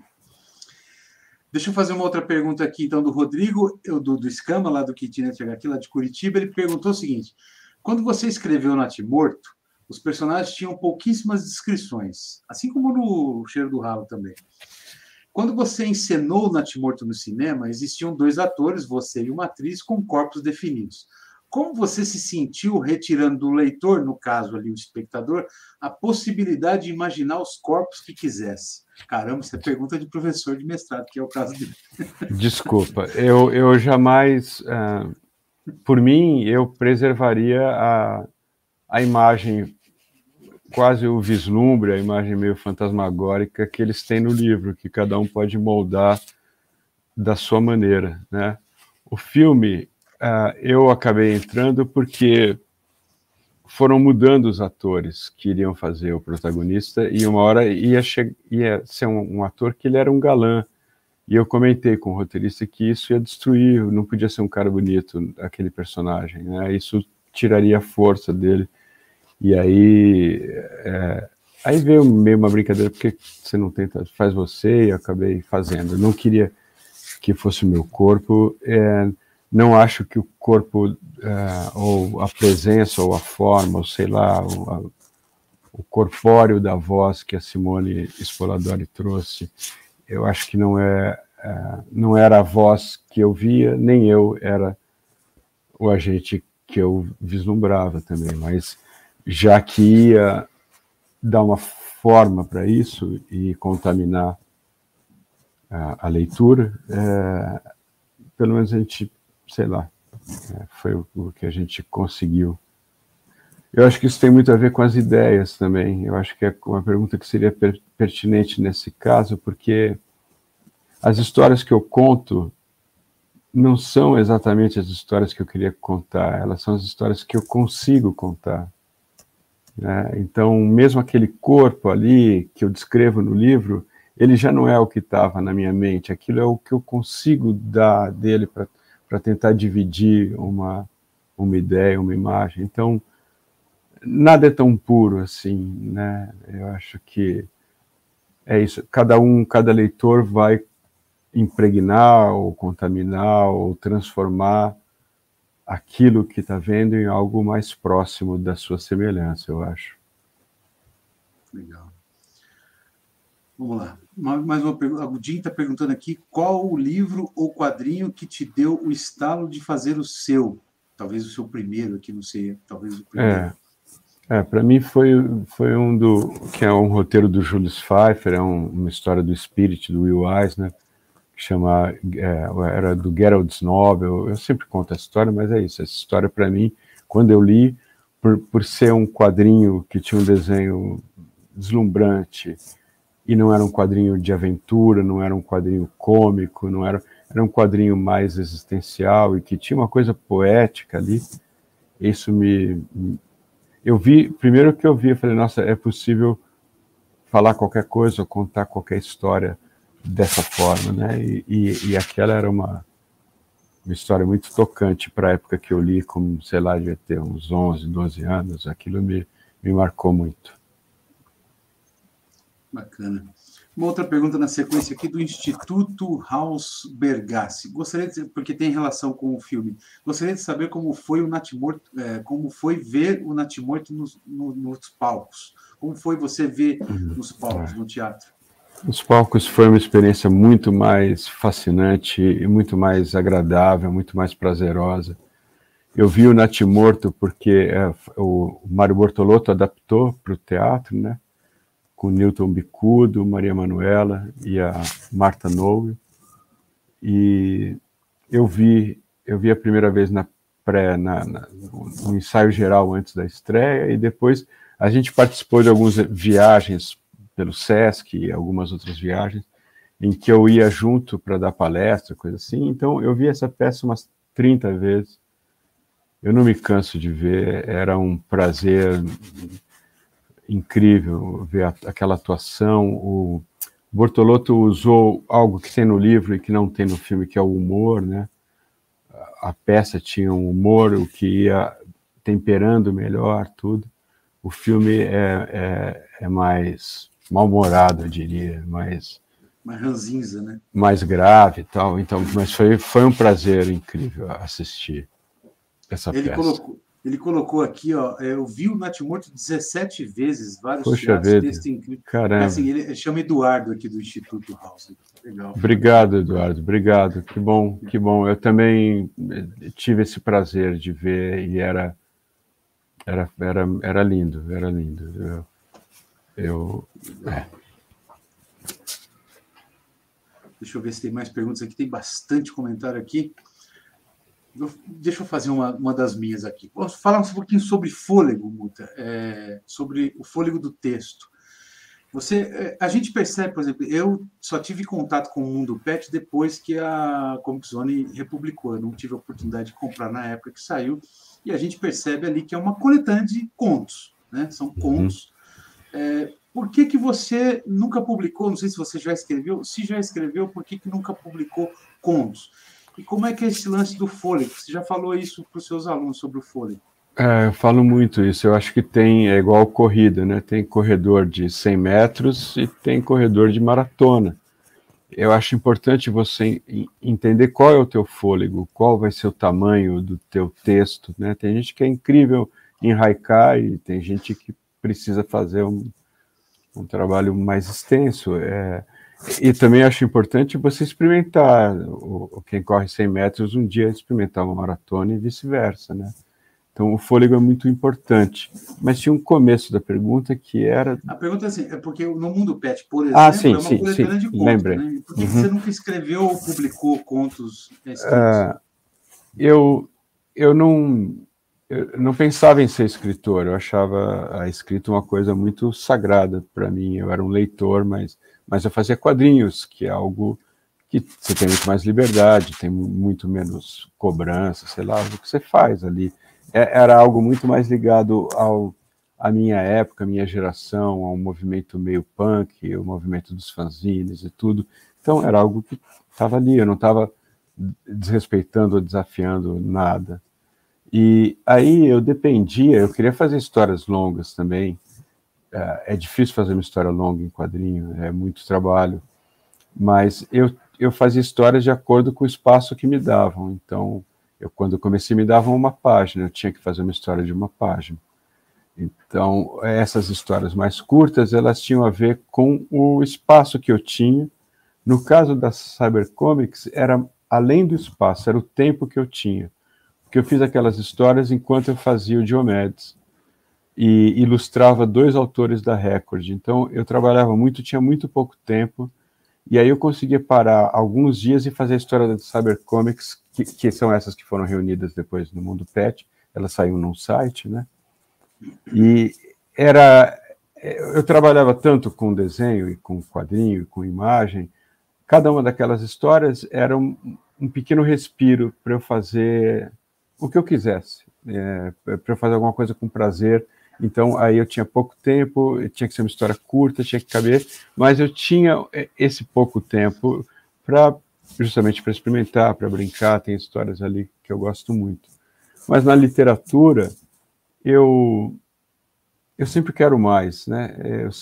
Deixa eu fazer uma outra pergunta aqui, então, do Rodrigo, do Escama, lá do Kitnet HQ, lá de Curitiba. Ele perguntou o seguinte: quando você escreveu Natimorto, os personagens tinham pouquíssimas descrições, assim como no Cheiro do Ralo também. Quando você encenou Natimorto no cinema, existiam 2 atores, você e uma atriz, com corpos definidos. Como você se sentiu retirando do leitor, no caso ali o espectador, a possibilidade de imaginar os corpos que quisesse? Caramba, isso é pergunta de professor de mestrado, que é o caso dele. Desculpa, eu jamais, por mim, eu preservaria a imagem, quase o vislumbre, a imagem meio fantasmagórica que eles têm no livro, que cada um pode moldar da sua maneira, né? O filme, eu acabei entrando porque foram mudando os atores que iriam fazer o protagonista, e uma hora ia ser um ator que ele era um galã, e eu comentei com o roteirista que isso ia destruir, não podia ser um cara bonito, aquele personagem, né? Isso tiraria a força dele. E aí veio meio uma brincadeira, porque você não tenta, faz você, e eu acabei fazendo. Eu não queria que fosse o meu corpo, não acho que o corpo, ou a presença, ou a forma, ou sei lá, o corpóreo da voz que a Simone Spoladori trouxe, eu acho que não era a voz que eu via, nem eu era o agente que eu vislumbrava também, mas já que ia dar uma forma para isso e contaminar a leitura, pelo menos a gente, sei lá, foi o que a gente conseguiu. Eu acho que isso tem muito a ver com as ideias também. Eu acho que é uma pergunta que seria pertinente nesse caso, porque as histórias que eu conto não são exatamente as histórias que eu queria contar, elas são as histórias que eu consigo contar. Então, mesmo aquele corpo ali que eu descrevo no livro, ele já não é o que estava na minha mente, aquilo é o que eu consigo dar dele para tentar dividir uma ideia, uma imagem. Então, nada é tão puro assim, né? Eu acho que é isso. Cada leitor vai impregnar ou contaminar ou transformar aquilo que está vendo em algo mais próximo da sua semelhança, eu acho. Legal. Vamos lá. Mais uma pergunta. O Jim está perguntando aqui: qual o livro ou quadrinho que te deu o estalo de fazer o seu? Talvez o seu primeiro aqui, não sei, talvez o primeiro. Para mim foi que é um roteiro do Julius Pfeiffer, uma história do Spirit, do Will Eisner, que era do Gerald's Novel. Eu sempre conto essa história, mas é isso. Essa história, para mim, quando eu li, por ser um quadrinho que tinha um desenho deslumbrante, e não era um quadrinho de aventura, não era um quadrinho cômico, não era, era um quadrinho mais existencial e que tinha uma coisa poética ali. Isso eu vi, primeiro que eu vi, eu falei, nossa, é possível falar qualquer coisa ou contar qualquer história dessa forma, né? E aquela era uma história muito tocante para a época que eu li, como, sei lá, devia ter uns 11, 12 anos, aquilo me marcou muito. Bacana. Uma outra pergunta na sequência aqui do Instituto Haus Bergassi. Gostaria de, porque tem relação com o filme, gostaria de saber como foi o Natimorto, como foi ver o Natimorto nos palcos. Como foi você ver nos palcos, no teatro? Os palcos foi uma experiência muito mais fascinante e muito mais agradável, muito mais prazerosa. Eu vi o Natimorto porque o Mário Bortolotto adaptou para o teatro, né? Com Newton Bicudo, Maria Manuela e a Marta Nowe. E eu vi a primeira vez no ensaio geral antes da estreia, e depois a gente participou de algumas viagens pelo Sesc e algumas outras viagens, em que eu ia junto para dar palestra, coisa assim. Então eu vi essa peça umas 30 vezes. Eu não me canso de ver, era um prazer incrível ver aquela atuação. O Bortolotto usou algo que tem no livro e que não tem no filme, que é o humor, né? A peça tinha um humor, o que ia temperando melhor tudo. O filme é mais mal-humorado, eu diria, mais ranzinza, né? Mais grave e tal. Então, mas foi um prazer incrível assistir essa peça. Ele colocou aqui, ó, eu vi o Natimorto 17 vezes, vários Poxa teatros, vida. texto incrível. Caramba. Assim, ele chama Eduardo aqui do Instituto Haus. Legal. Obrigado, Eduardo. Obrigado. Que bom, que bom. Eu também tive esse prazer de ver e era lindo, era lindo. Deixa eu ver se tem mais perguntas aqui. Tem bastante comentário aqui. Deixa eu fazer uma das minhas aqui. Posso falar um pouquinho sobre fôlego, Muta? Sobre o fôlego do texto. A gente percebe, por exemplo, eu só tive contato com o Mundo Pet depois que a Comic Zone republicou. Eu não tive a oportunidade de comprar na época que saiu. E a gente percebe ali que é uma coletânea de contos, né? São contos. Por que você nunca publicou? Não sei se você já escreveu. Se já escreveu, por que nunca publicou contos? E como é que é esse lance do fôlego? Você já falou isso para os seus alunos sobre o fôlego? Eu falo muito isso. Eu acho que é igual corrida, né? Tem corredor de 100 metros e tem corredor de maratona. Eu acho importante você entender qual é o teu fôlego, qual vai ser o tamanho do teu texto, né? Tem gente que é incrível em haikai, tem gente que precisa fazer um trabalho mais extenso. E também acho importante você experimentar, quem corre 100 metros, um dia experimentar uma maratona e vice-versa, né? Então, o fôlego é muito importante. Mas tinha um começo da pergunta que era... A pergunta é assim, porque no Mundo Pet, por exemplo, sim, é uma coletânea de contos, lembrei. né? Por que você nunca escreveu ou publicou contos escritos? Eu não pensava em ser escritor, eu achava a escrita uma coisa muito sagrada para mim. Eu era um leitor, mas eu fazia quadrinhos, que é algo que você tem muito mais liberdade, tem muito menos cobrança, sei lá, o que você faz ali. Era algo muito mais ligado à minha época, à minha geração, ao movimento meio punk, o movimento dos fanzines e tudo. Então era algo que estava ali, eu não estava desrespeitando ou desafiando nada. E aí eu queria fazer histórias longas também. É difícil fazer uma história longa em quadrinho, é muito trabalho. Mas eu fazia histórias de acordo com o espaço que me davam. Então, quando eu comecei, me davam uma página, eu tinha que fazer uma história de uma página. Então, essas histórias mais curtas, elas tinham a ver com o espaço que eu tinha. No caso das Cybercomics, era além do espaço, era o tempo que eu tinha. Porque eu fiz aquelas histórias enquanto eu fazia o Diomedes e ilustrava 2 autores da Record. Então, eu trabalhava muito, tinha muito pouco tempo, e aí eu conseguia parar alguns dias e fazer a história das Cybercomics, que são essas que foram reunidas depois no Mundo Pet. Elas saíram num site, né? E era eu trabalhava tanto com desenho e com quadrinho e com imagem, cada uma daquelas histórias era um pequeno respiro para eu fazer o que eu quisesse, para eu fazer alguma coisa com prazer. Então, aí eu tinha pouco tempo, tinha que ser uma história curta, tinha que caber, mas eu tinha esse pouco tempo para justamente para experimentar, para brincar. Tem histórias ali que eu gosto muito. Mas na literatura, eu sempre quero mais, né?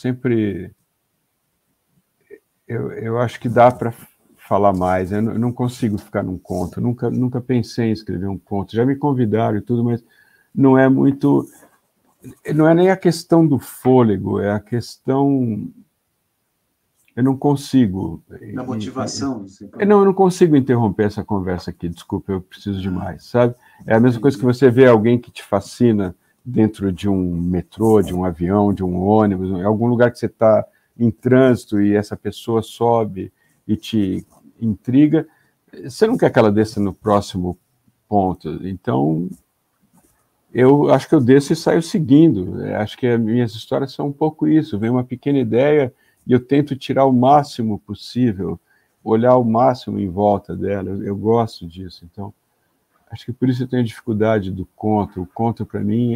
Eu acho que dá para falar mais. Eu não consigo ficar num conto. Nunca pensei em escrever um conto. Já me convidaram e tudo, mas não é muito. Não é nem a questão do fôlego, é a questão. Eu não consigo. Da motivação. Eu não consigo interromper essa conversa aqui. Desculpa, eu preciso de mais, sabe? É a mesma coisa que você vê alguém que te fascina dentro de um metrô, de um avião, de um ônibus, em algum lugar que você está em trânsito e essa pessoa sobe e te intriga. Você não quer que ela desça no próximo ponto. Então, eu acho que eu desço e saio seguindo. Acho que as minhas histórias são um pouco isso. Vem uma pequena ideia e eu tento tirar o máximo possível, olhar o máximo em volta dela. Eu gosto disso. Então, acho que por isso eu tenho dificuldade do conto. O conto, para mim,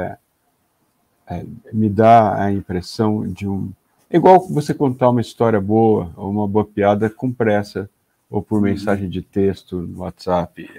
me dá a impressão de um... É igual você contar uma história boa ou uma boa piada com pressa ou por mensagem de texto no WhatsApp.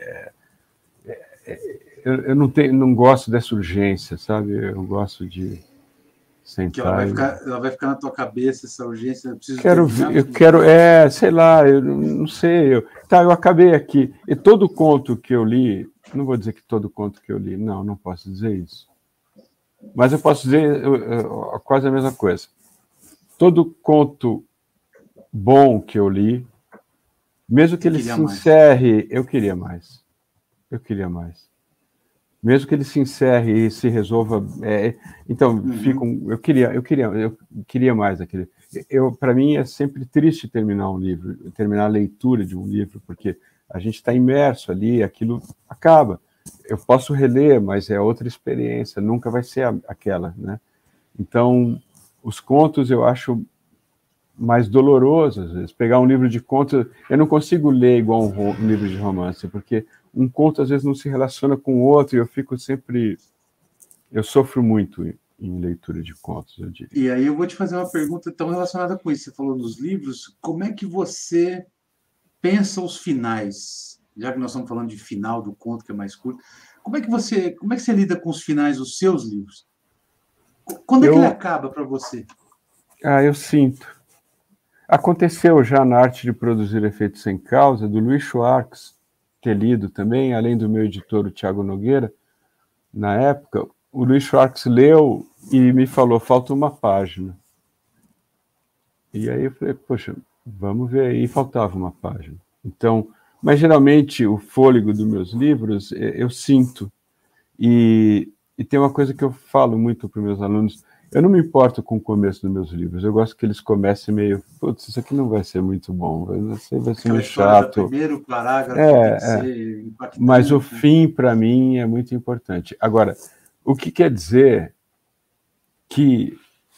Eu não gosto dessa urgência, sabe? Eu gosto de Que sentar ela vai ficar na tua cabeça, essa urgência, eu preciso terminar. eu quero, sei lá, eu não sei. Eu acabei aqui. E todo conto que eu li, não vou dizer que todo conto que eu li, não posso dizer isso. Mas eu posso dizer quase a mesma coisa. Todo conto bom que eu li, mesmo que ele se encerre, eu queria mais. Eu queria mais. Mesmo que ele se encerre e se resolva, então eu queria mais aquele. Para mim é sempre triste terminar um livro, terminar a leitura de um livro, porque a gente está imerso ali, aquilo acaba. Eu posso reler, mas é outra experiência, nunca vai ser aquela, né? Então, os contos eu acho mais doloroso, às vezes. Pegar um livro de contos, eu não consigo ler igual um livro de romance, porque um conto às vezes não se relaciona com o outro e eu fico sempre... Eu sofro muito em leitura de contos, eu diria. E aí eu vou te fazer uma pergunta tão relacionada com isso. Você falou dos livros, como é que você pensa os finais? Já que nós estamos falando de final do conto, que é mais curto, como é que você lida com os finais dos seus livros? Quando é que ele acaba para você? Eu sinto. Aconteceu já na Arte de Produzir Efeitos Sem Causa, do Luiz Schwartz, ter lido também, além do meu editor, o Thiago Nogueira, na época, o Luiz Schwartz leu e me falou, falta uma página. E aí eu falei, poxa, vamos ver aí, faltava uma página. Então, mas geralmente o fôlego dos meus livros eu sinto. E tem uma coisa que eu falo muito para os meus alunos, eu não me importo com o começo dos meus livros, eu gosto que eles comecem meio, putz, isso aqui não vai ser muito bom, vai ser meio chato. Primeiro parágrafo tem que ser impactante. Mas o fim, para mim, é muito importante. Agora, o que quer dizer que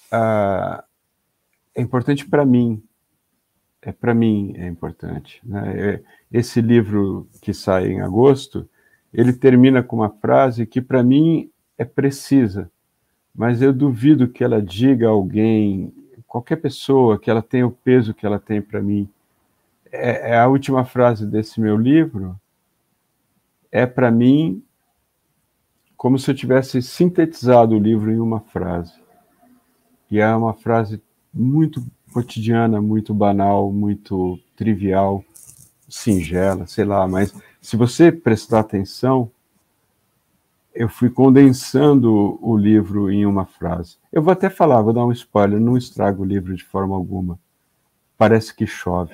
é importante para mim, é importante. Né? Esse livro que sai em agosto, ele termina com uma frase que para mim é precisa, mas eu duvido que ela diga a alguém, qualquer pessoa, que ela tenha o peso que ela tem para mim. É a última frase desse meu livro, é para mim como se eu tivesse sintetizado o livro em uma frase. E é uma frase muito cotidiana, muito banal, muito trivial, singela, sei lá, mas se você prestar atenção, eu fui condensando o livro em uma frase. Eu vou até falar, vou dar um spoiler, não estrago o livro de forma alguma. Parece que chove.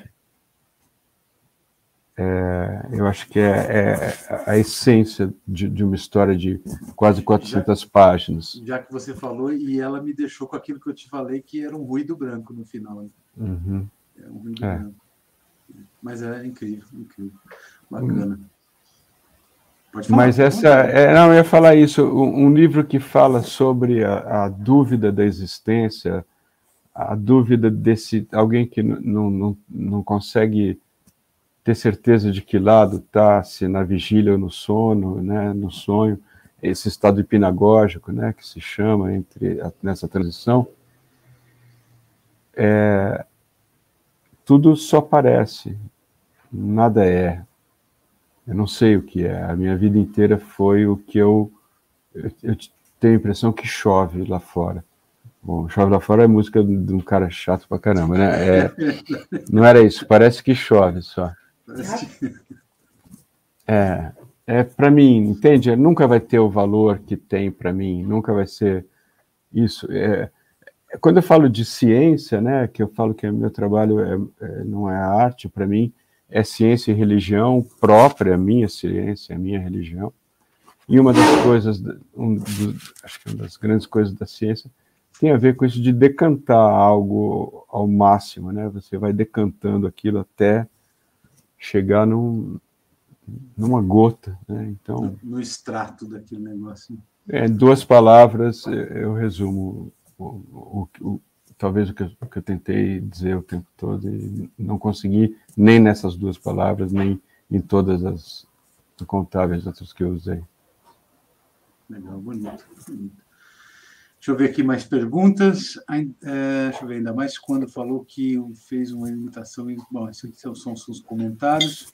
Eu acho que é a essência de uma história de quase 400 páginas. Já que você falou, e ela me deixou com aquilo que eu te falei, que era um ruído branco no final. Uhum. É um ruído branco. Mas é incrível, incrível. Bacana. Pode falar. Mas não, eu ia falar isso, um livro que fala sobre a dúvida da existência, a dúvida desse alguém que não consegue ter certeza de que lado está, se na vigília ou no sono, né, no sonho, esse estado hipnagógico, né, que se chama nessa transição, tudo só parece, nada é. Eu não sei o que é. A minha vida inteira foi o que eu tenho a impressão que chove lá fora. Bom, chove lá fora é música de um cara chato pra caramba, né? Não era isso, parece que chove só. Para mim, entende? Nunca vai ter o valor que tem para mim, nunca vai ser isso. Quando eu falo de ciência, né, que eu falo que o meu trabalho não é arte, para mim, é ciência e religião própria, a minha ciência, a minha religião. E uma das coisas, acho que uma das grandes coisas da ciência tem a ver com isso de decantar algo ao máximo, né? Você vai decantando aquilo até chegar numa gota, né? Então, no extrato daquele negócio. Duas palavras, eu resumo talvez o que eu tentei dizer o tempo todo e não consegui, nem nessas duas palavras, nem em todas as incontáveis outras que eu usei. Legal, bonito. Deixa eu ver aqui mais perguntas. Deixa eu ver, ainda mais quando falou que fez uma imitação. Bom, isso aqui são os comentários.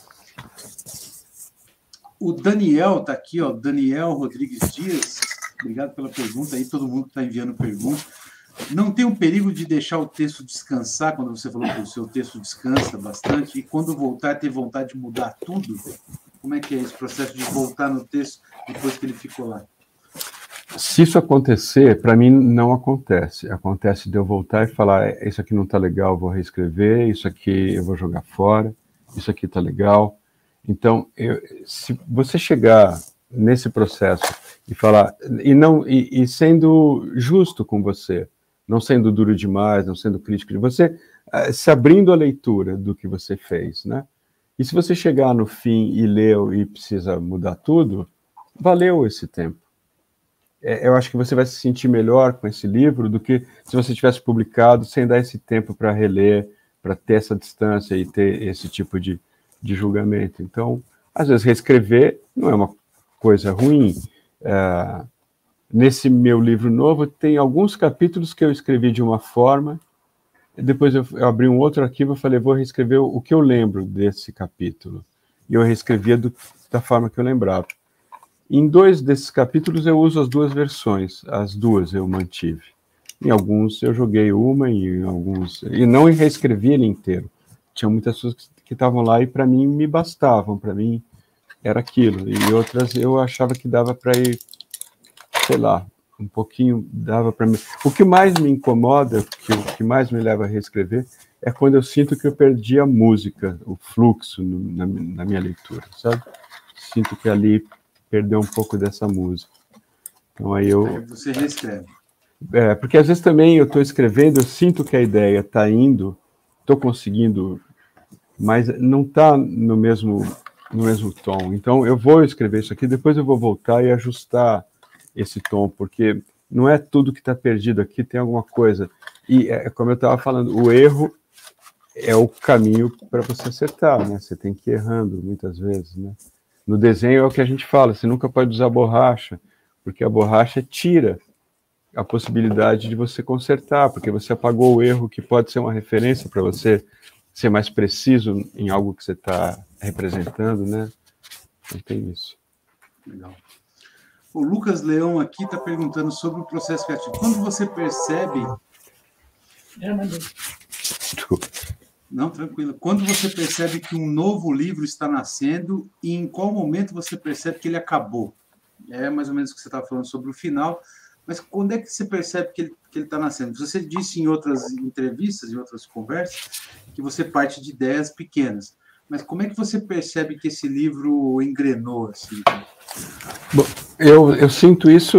O Daniel está aqui, ó, Daniel Rodrigues Dias. Obrigado pela pergunta aí, todo mundo que está enviando pergunta. Não tem um perigo de deixar o texto descansar, quando você falou que o seu texto descansa bastante, e quando voltar, ter vontade de mudar tudo? Como é que é esse processo de voltar no texto depois que ele ficou lá? Se isso acontecer, para mim não acontece. Acontece de eu voltar e falar, isso aqui não está legal, vou reescrever, isso aqui eu vou jogar fora, isso aqui está legal. Então, se você chegar nesse processo e falar, e sendo justo com você, não sendo duro demais, não sendo crítico de você, se abrindo a leitura do que você fez, né? E se você chegar no fim e leu e precisa mudar tudo, valeu esse tempo. Eu acho que você vai se sentir melhor com esse livro do que se você tivesse publicado sem dar esse tempo para reler, para ter essa distância e ter esse tipo de julgamento. Então, às vezes, reescrever não é uma coisa ruim. Nesse meu livro novo, tem alguns capítulos que eu escrevi de uma forma, e depois eu abri um outro arquivo e falei, vou reescrever o que eu lembro desse capítulo. E eu reescrevia da forma que eu lembrava. Em 2 desses capítulos eu uso as duas versões, as duas eu mantive. Em alguns eu joguei uma, em alguns... E não reescrevi ele inteiro. Tinha muitas pessoas que estavam lá e para mim me bastavam, para mim era aquilo. E outras eu achava que dava para ir, sei lá, um pouquinho, dava para mim. O que mais me incomoda, o que mais me leva a reescrever, é quando eu sinto que eu perdi a música, o fluxo na minha leitura, sabe? Sinto que ali perdeu um pouco dessa música. Então aí você reescreve. Porque às vezes também eu estou escrevendo, eu sinto que a ideia está indo, estou conseguindo, mas não está no mesmo tom. Então eu vou escrever isso aqui, depois eu vou voltar e ajustar esse tom, porque não é tudo que está perdido aqui, tem alguma coisa. E como eu estava falando, o erro é o caminho para você acertar, né? Você tem que ir errando muitas vezes, né? No desenho é o que a gente fala, você nunca pode usar borracha, porque a borracha tira a possibilidade de você consertar, porque você apagou o erro que pode ser uma referência para você ser mais preciso em algo que você está representando, né? Não tem isso. Legal. O Lucas Leão aqui está perguntando sobre o processo criativo. Quando você percebe... Desculpa. Não, tranquilo. Quando você percebe que um novo livro está nascendo e em qual momento você percebe que ele acabou? É mais ou menos o que você estava falando sobre o final, mas quando é que você percebe que ele está nascendo? Você disse em outras entrevistas, em outras conversas, que você parte de ideias pequenas. Mas como é que você percebe que esse livro engrenou? Assim? Bom, eu sinto isso...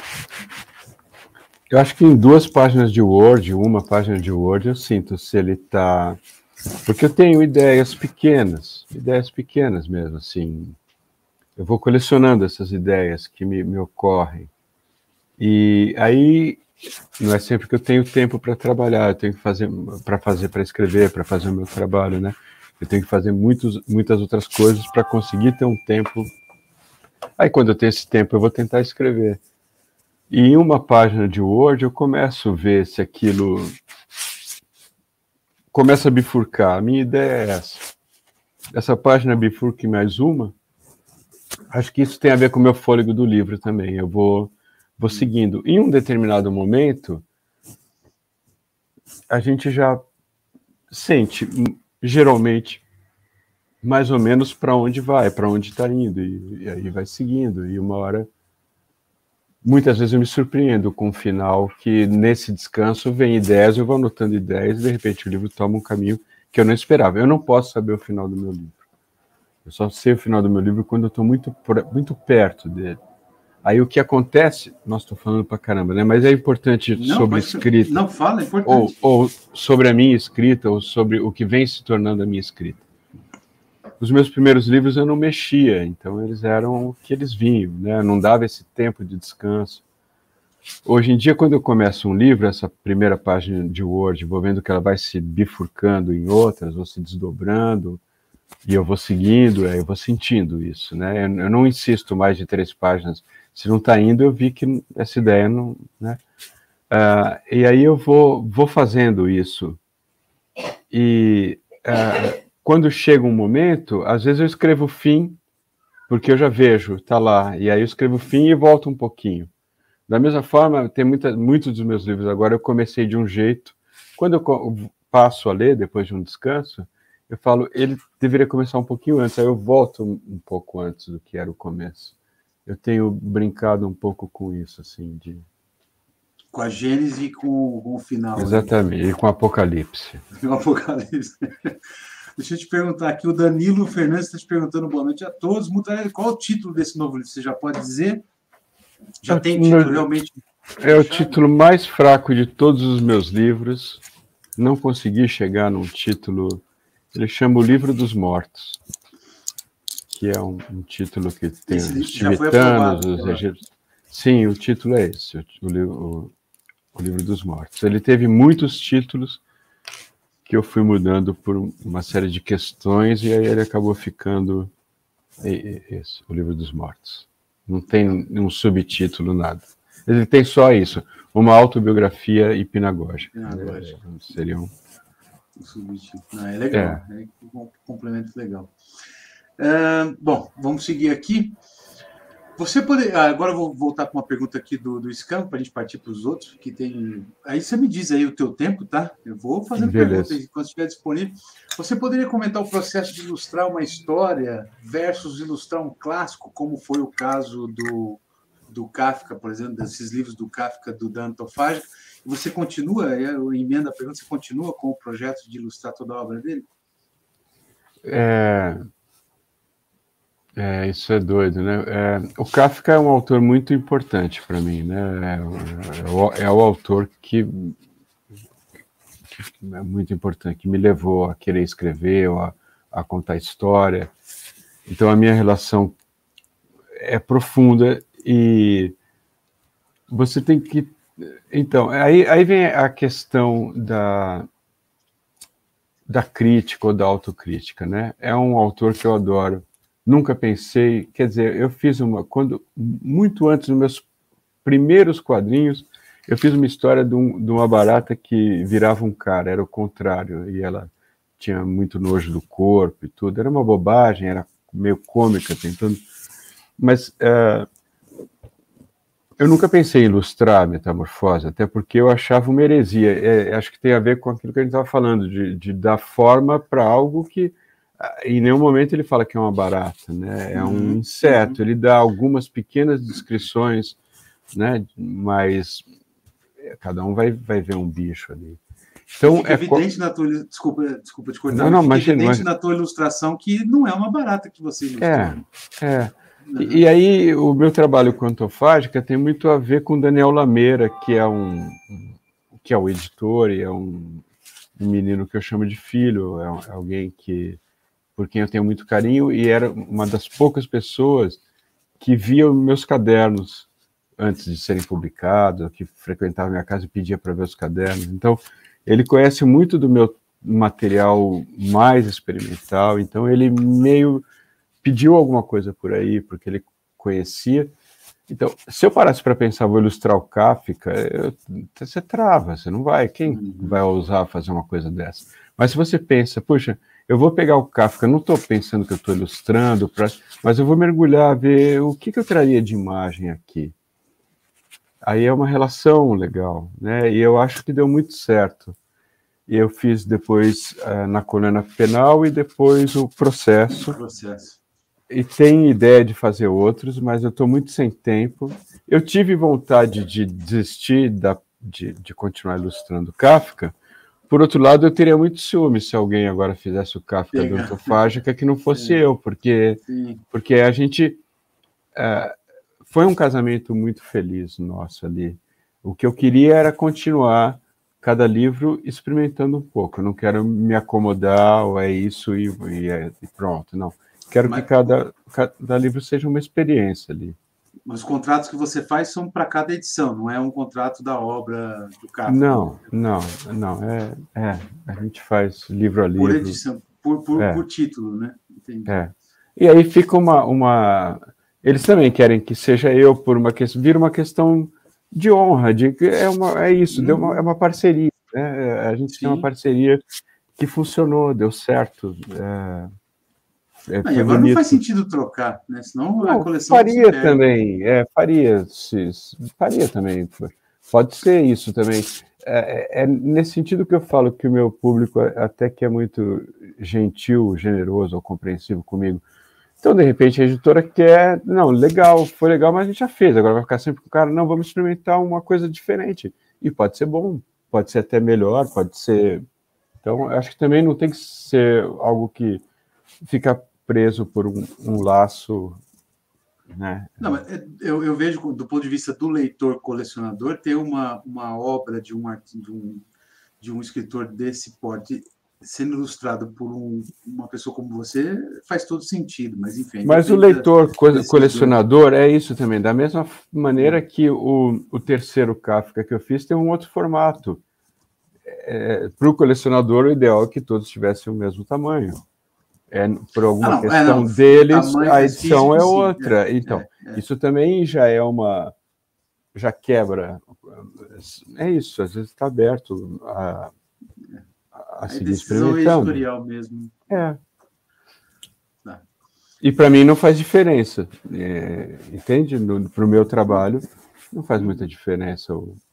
Eu acho que em 2 páginas de Word, uma página de Word, eu sinto se ele está... Porque eu tenho ideias pequenas mesmo, assim. eu vou colecionando essas ideias que me ocorrem. E aí não é sempre que eu tenho tempo para trabalhar, eu tenho que fazer, para escrever, para fazer o meu trabalho, né? Eu tenho que fazer muitas outras coisas para conseguir ter um tempo. Aí quando eu tenho esse tempo, eu vou tentar escrever. E em uma página de Word, eu começo a ver se aquilo começa a bifurcar. A minha ideia é essa. Essa página bifurca em mais uma. Acho que isso tem a ver com o meu fôlego do livro também. Eu vou seguindo. Em um determinado momento, a gente já sente, geralmente, mais ou menos para onde vai, para onde está indo. E aí vai seguindo. E uma hora, muitas vezes eu me surpreendo com um final que, nesse descanso, vem ideias, eu vou anotando ideias, e de repente o livro toma um caminho que eu não esperava. Eu não posso saber o final do meu livro. Eu só sei o final do meu livro quando eu estou muito perto dele. Aí o que acontece, nós estou falando pra caramba, né? Mas é importante sobre escrita. Não fala, é importante. Ou sobre a minha escrita, ou sobre o que vem se tornando a minha escrita. Os meus primeiros livros eu não mexia, então eles eram o que eles vinham, né? Eu não dava esse tempo de descanso. Hoje em dia, quando eu começo um livro, essa primeira página de Word, vou vendo que ela vai se bifurcando em outras, ou se desdobrando, e eu vou seguindo, eu vou sentindo isso, né? Eu não insisto mais de 3 páginas. Se não está indo, eu vi que essa ideia não, né? E aí eu vou fazendo isso. E quando chega um momento, às vezes eu escrevo o fim, porque eu já vejo, está lá. E aí eu escrevo o fim e volto um pouquinho. Da mesma forma, tem muitos dos meus livros agora, eu comecei de um jeito. Quando eu passo a ler, depois de um descanso, eu falo, ele deveria começar um pouquinho antes, aí eu volto um pouco antes do que era o começo. Eu tenho brincado um pouco com isso, assim, com a Gênese e com o final. Exatamente, aí. E com o Apocalipse. O Apocalipse. Deixa eu te perguntar aqui, o Danilo Fernandes está te perguntando boa noite a todos. Mutarelli, qual o título desse novo livro? Você já pode dizer? Já tem título realmente? É o título mais fraco de todos os meus livros. Não consegui chegar num título. Ele chama O Livro dos Mortos, que é um título que tem os tibetanos, os egípcios. Sim, o título é esse, o Livro dos Mortos. Ele teve muitos títulos que eu fui mudando por uma série de questões, e aí ele acabou ficando esse, O Livro dos Mortos. Não tem um subtítulo, nada. Ele tem só isso, uma autobiografia hipnagógica. Seria um subtítulo. É legal, é um complemento legal. Bom, vamos seguir aqui. Você poderia. Agora eu vou voltar com uma pergunta aqui do Scam, para a gente partir para os outros, que tem. Aí você me diz aí o teu tempo, tá? Eu vou fazendo perguntas enquanto estiver disponível. Você poderia comentar o processo de ilustrar uma história versus ilustrar um clássico, como foi o caso do Kafka, por exemplo, desses livros do Kafka, do Dan Tofágica? Você continua, eu emendo a pergunta, você continua com o projeto de ilustrar toda a obra dele? Isso é doido, né? O Kafka é um autor muito importante para mim, né? É o autor que é muito importante, que me levou a querer escrever, ou a contar história. Então a minha relação é profunda, e você tem que... Então, aí vem a questão da crítica ou da autocrítica, né? É um autor que eu adoro. Nunca pensei, quer dizer, eu fiz muito antes dos meus primeiros quadrinhos, eu fiz uma história de uma barata que virava um cara, era o contrário, e ela tinha muito nojo do corpo e tudo, era uma bobagem, era meio cômica, tentando... Mas eu nunca pensei em ilustrar a Metamorfose, até porque eu achava uma heresia. Acho que tem a ver com aquilo que a gente estava falando, de dar forma para algo que... Em nenhum momento ele fala que é uma barata, né? É um inseto. Ele dá algumas pequenas descrições, né? Mas cada um vai ver um bicho ali. Então, fica evidente na tua... Desculpa te cortar. Não, fica evidente na tua ilustração que não é uma barata que você ilustrou. E aí o meu trabalho com Antofágica tem muito a ver com Daniel Lameira, que é o editor, e é um menino que eu chamo de filho, é alguém por quem eu tenho muito carinho, e era uma das poucas pessoas que via meus cadernos antes de serem publicados, que frequentava minha casa e pedia para ver os cadernos. Então, ele conhece muito do meu material mais experimental, então ele meio pediu alguma coisa por aí, porque ele conhecia. Então, se eu parasse para pensar, vou ilustrar o Kafka, você trava, você não vai. Quem vai ousar fazer uma coisa dessa? Mas se você pensa, puxa, eu vou pegar o Kafka, não estou pensando que eu estou ilustrando, mas eu vou mergulhar, ver o que eu traria de imagem aqui. Aí é uma relação legal, né? E eu acho que deu muito certo. E eu fiz depois na coluna penal e depois o processo. E tenho ideia de fazer outros, mas eu estou muito sem tempo. Eu tive vontade de desistir de continuar ilustrando Kafka. Por outro lado, eu teria muito ciúme se alguém agora fizesse o Kafka do Antofágica que não fosse eu, porque a gente... foi um casamento muito feliz nosso ali. O que eu queria era continuar cada livro experimentando um pouco. Eu não quero me acomodar, ou é isso e pronto, não. Quero que cada livro seja uma experiência ali. Os contratos que você faz são para cada edição, não é um contrato da obra do Kafka? Não. A gente faz livro a livro. Por edição, por título, né? Entendi. E aí fica uma... Eles também querem que seja eu por uma questão... Vira uma questão de honra, é isso, é uma parceria, né? A gente tem uma parceria que funcionou, deu certo. E agora bonito. Não faz sentido trocar, né? Senão a coleção faria também, faria também. Pode ser isso também. É nesse sentido que eu falo que o meu público até que é muito gentil, generoso ou compreensivo comigo. Então, de repente, a editora quer... Não, legal, foi legal, mas a gente já fez. Agora vai ficar sempre com o cara, não, vamos experimentar uma coisa diferente. E pode ser bom, pode ser até melhor, pode ser... Então, acho que também não tem que ser algo que fica preso por um laço, né? Não, mas eu vejo, do ponto de vista do leitor colecionador, ter uma obra de um escritor desse porte sendo ilustrado por uma pessoa como você faz todo sentido, mas enfim. Mas o leitor colecionador é isso também, da mesma maneira que o terceiro Kafka que eu fiz tem um outro formato. Para o colecionador, o ideal é que todos tivessem o mesmo tamanho. Por alguma questão deles, a edição é outra. Então, isso também já quebra. É isso, às vezes está aberto a seguir experimentando. Editorial mesmo. E para mim não faz diferença, entende? Para o meu trabalho não faz muita diferença.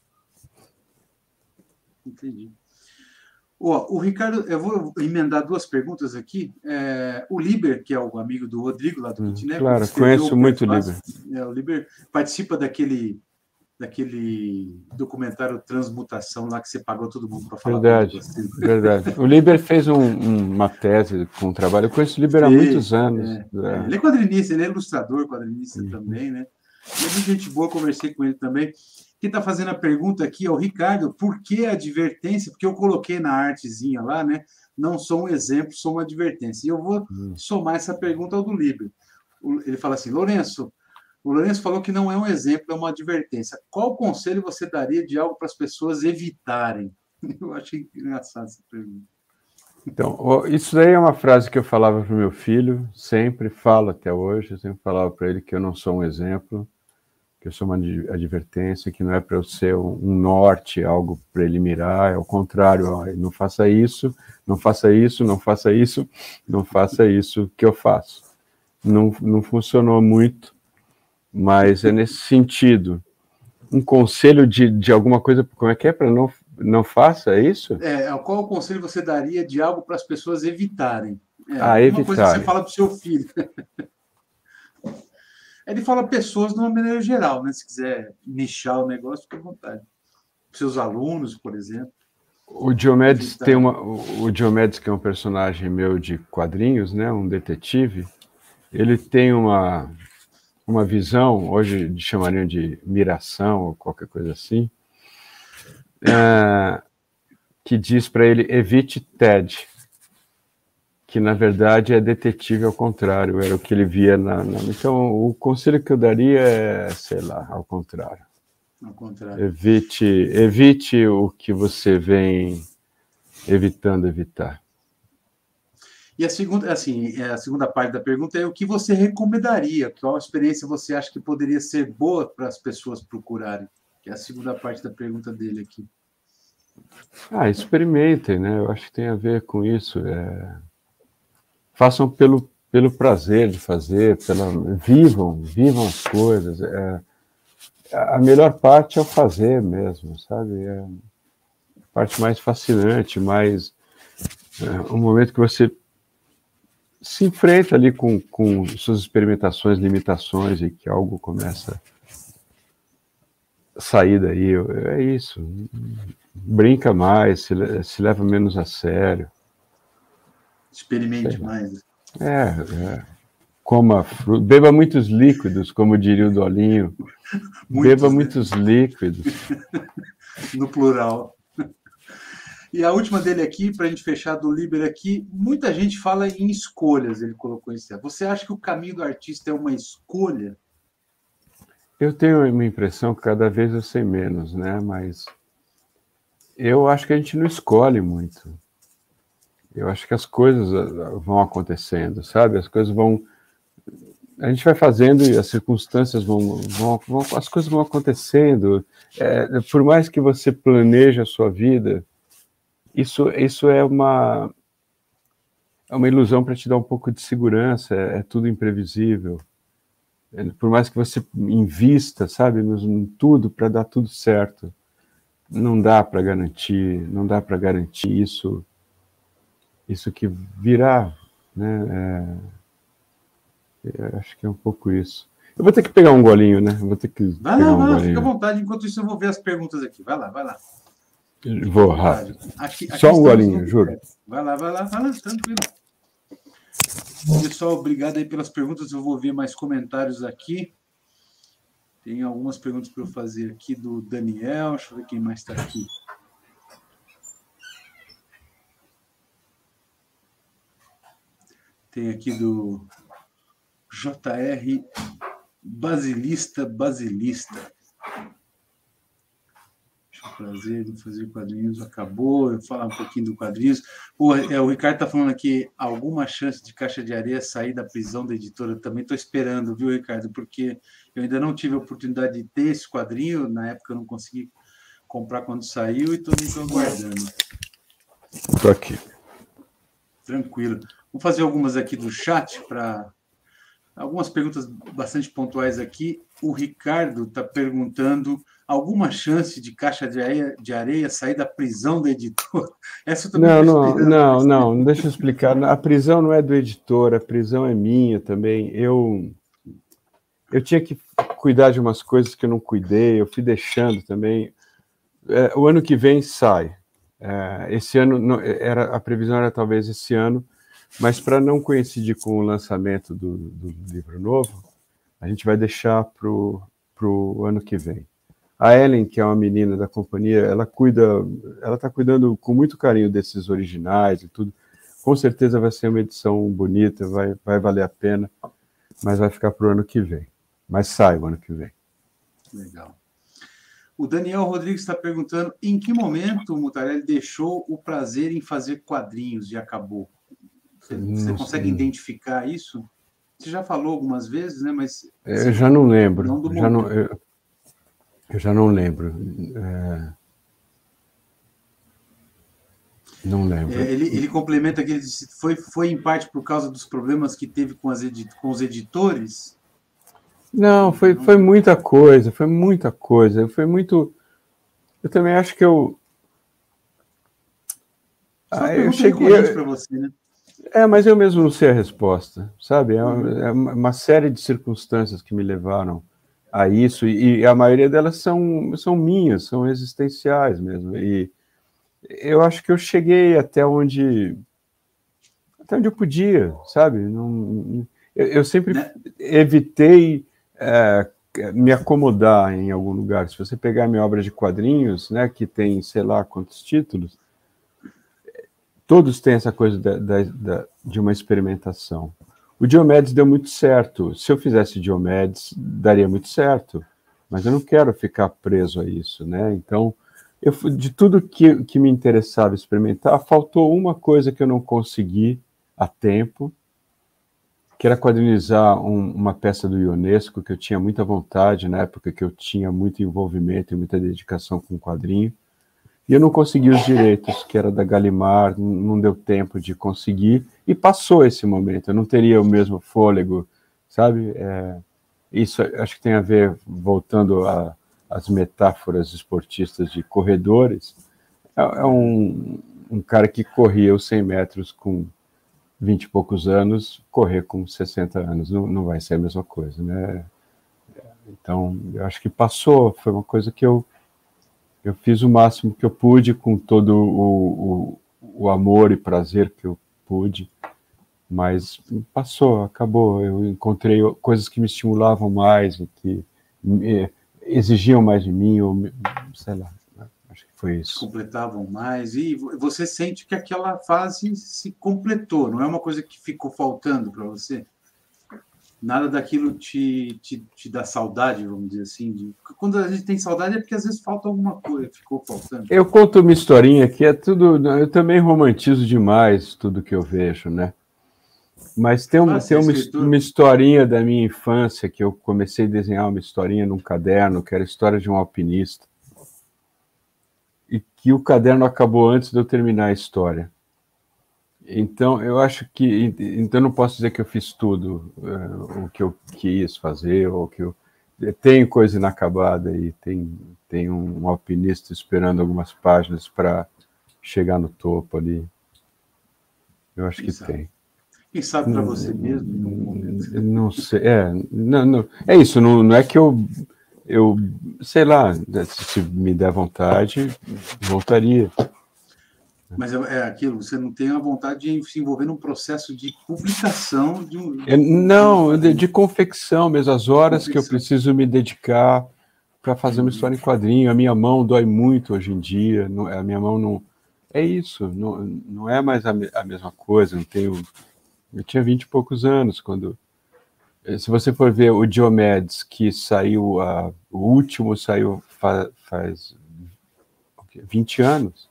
Entendi. O Ricardo, eu vou emendar duas perguntas aqui. O Liber, que é o amigo do Rodrigo lá do Kitnet. Claro, conheço muito o Liber. O Liber participa daquele documentário Transmutação lá que você pagou todo mundo para falar. Verdade. O Liber fez uma tese com um trabalho. Eu conheço o Liber há muitos anos. Ele é quadrinista, ele é ilustrador, quadrinista também, né? Ele é gente boa, conversei com ele também. Quem está fazendo a pergunta aqui é o Ricardo. Por que a advertência? Porque eu coloquei na artezinha lá, né? Não sou um exemplo, sou uma advertência. E eu vou somar essa pergunta ao do Liber. Ele fala assim, o Lourenço falou que não é um exemplo, é uma advertência. Qual conselho você daria de algo para as pessoas evitarem? Eu achei engraçado essa pergunta. Então, isso daí é uma frase que eu falava para o meu filho, sempre falo até hoje, eu sempre falava para ele que eu não sou um exemplo, que eu sou uma advertência, que não é para eu ser um norte, algo para ele mirar, é o contrário, não faça isso, não faça isso, não faça isso, não faça isso que eu faço. Não funcionou muito, mas é nesse sentido. Um conselho de alguma coisa, como é que é, para não faça, é isso? Qual o conselho você daria de algo para as pessoas evitarem? Evitarem. Uma coisa que você fala para o seu filho. Ele fala pessoas de uma maneira geral, né? Se quiser nichar o negócio, fica à vontade. Seus alunos, por exemplo. O Diomedes tem o Diomedes, que é um personagem meu de quadrinhos, né? Um detetive. Ele tem uma visão, hoje chamariam de miração ou qualquer coisa assim, que diz para ele, evite TED, que na verdade é detetive ao contrário, era o que ele via Então, o conselho que eu daria é, sei lá, ao contrário. Ao contrário. Evite o que você vem evitando evitar. E a segunda parte da pergunta é o que você recomendaria? Qual experiência você acha que poderia ser boa para as pessoas procurarem? Que é a segunda parte da pergunta dele aqui. Experimentem, né? Eu acho que tem a ver com isso. Façam pelo prazer de fazer, vivam as coisas. A melhor parte é o fazer mesmo, sabe? É a parte mais fascinante, um momento que você se enfrenta ali com suas experimentações, limitações, e que algo começa a sair daí. É isso. Brinca mais, se leva menos a sério. Experimente mais. Coma fruta, beba muitos líquidos, como diria o Dolinho. Beba muitos líquidos. No plural. E a última dele aqui, para a gente fechar do Liber aqui, muita gente fala em escolhas, ele colocou isso. Você acha que o caminho do artista é uma escolha? Eu tenho uma impressão que cada vez eu sei menos, né? Mas eu acho que a gente não escolhe muito. Eu acho que as coisas vão acontecendo, sabe? As coisas vão... A gente vai fazendo e as circunstâncias as coisas vão acontecendo. Por mais que você planeje a sua vida, isso é uma ilusão para te dar um pouco de segurança, é tudo imprevisível. Por mais que você invista, sabe, em tudo para dar tudo certo, não dá para garantir isso que virá, né? Acho que é um pouco isso. Eu vou ter que pegar um golinho, né? Vai lá, fica à vontade. Enquanto isso, eu vou ver as perguntas aqui. Vai lá. Vou rápido. Aqui só um golinho, juro. Vai lá, tranquilo. Pessoal, obrigado aí pelas perguntas. Eu vou ver mais comentários aqui. Tem algumas perguntas para eu fazer aqui do Daniel. Deixa eu ver quem mais está aqui. Tem aqui do JR Basilista. Prazer em fazer quadrinhos acabou. Eu vou falar um pouquinho do quadrinhos. O Ricardo está falando aqui, alguma chance de Caixa de Areia sair da prisão da editora? Também estou esperando, viu, Ricardo? Porque eu ainda não tive a oportunidade de ter esse quadrinho. Na época eu não consegui comprar quando saiu e estou aguardando. Estou aqui. Tranquilo. Vou fazer algumas aqui do chat para... Algumas perguntas bastante pontuais aqui. O Ricardo está perguntando alguma chance de Caixa de Areia sair da prisão do editor? Essa eu também não, deixa eu explicar. A prisão não é do editor, a prisão é minha também. Eu tinha que cuidar de umas coisas que eu não cuidei, eu fui deixando também. O ano que vem sai. Esse ano, a previsão era talvez esse ano, mas para não coincidir com o lançamento do livro novo, a gente vai deixar para o ano que vem. A Ellen, que é uma menina da companhia, ela está cuidando com muito carinho desses originais e tudo. Com certeza vai ser uma edição bonita, vai valer a pena, mas vai ficar para o ano que vem. Mas sai o ano que vem. Legal. O Daniel Rodrigues está perguntando em que momento o Mutarelli deixou o prazer em fazer quadrinhos e acabou. Você consegue identificar isso? Você já falou algumas vezes, né? Mas eu já não lembro. Eu já não lembro. Não lembro. Ele complementa que ele disse, foi em parte por causa dos problemas que teve com os editores? Não, foi muita coisa, foi muito... Eu também acho que eu... Eu cheguei para você, né? Mas eu mesmo não sei a resposta, sabe? É uma série de circunstâncias que me levaram a isso, e a maioria delas são minhas, são existenciais mesmo. E eu acho que eu cheguei até onde eu podia, sabe? Eu sempre evitei me acomodar em algum lugar. Se você pegar minha obra de quadrinhos, né, que tem sei lá quantos títulos, todos têm essa coisa de uma experimentação. O Diomedes deu muito certo. Se eu fizesse Diomedes, daria muito certo. Mas eu não quero ficar preso a isso, né? Então, de tudo que me interessava experimentar, faltou uma coisa que eu não consegui a tempo, que era quadrinizar uma peça do Ionesco, que eu tinha muita vontade, na época que eu tinha muito envolvimento e muita dedicação com o quadrinho. E eu não consegui os direitos, que era da Gallimard, não deu tempo de conseguir, e passou esse momento, eu não teria o mesmo fôlego, sabe? Isso acho que tem a ver, voltando às metáforas esportistas de corredores, é um cara que corria os 100 metros com 20 e poucos anos, correr com 60 anos, não vai ser a mesma coisa, né? Então, eu acho que passou, foi uma coisa que eu fiz o máximo que eu pude, com todo o amor e prazer que eu pude, mas passou, acabou. Eu encontrei coisas que me estimulavam mais, e que exigiam mais de mim, ou sei lá, acho que foi isso. Completavam mais, e você sente que aquela fase se completou, não é uma coisa que ficou faltando para você? Nada daquilo te dá saudade, vamos dizer assim? Quando a gente tem saudade é porque às vezes falta alguma coisa, ficou faltando. Eu conto uma historinha que é tudo. Eu também romantizo demais tudo que eu vejo, né? Mas tem uma historinha da minha infância, que eu comecei a desenhar uma historinha num caderno, que era a história de um alpinista, e que o caderno acabou antes de eu terminar a história. Então, eu acho que... Então, não posso dizer que eu fiz tudo o que eu quis fazer, ou que eu... Tem coisa inacabada aí, tem um alpinista esperando algumas páginas para chegar no topo ali. Eu acho que tem. Quem sabe para você mesmo, em algum momento. Não sei, não, é isso, não é que eu sei lá, se me der vontade, voltaria. Mas é aquilo, você não tem a vontade de se envolver num processo de publicação de um... Não, de confecção mesmo, as horas que eu preciso me dedicar para fazer uma história em quadrinho. A minha mão dói muito hoje em dia, a minha mão não... É isso, não é mais a mesma coisa, não tenho... Eu tinha 20 e poucos anos quando... Se você for ver o Diomedes, que saiu, o último saiu faz 20 anos.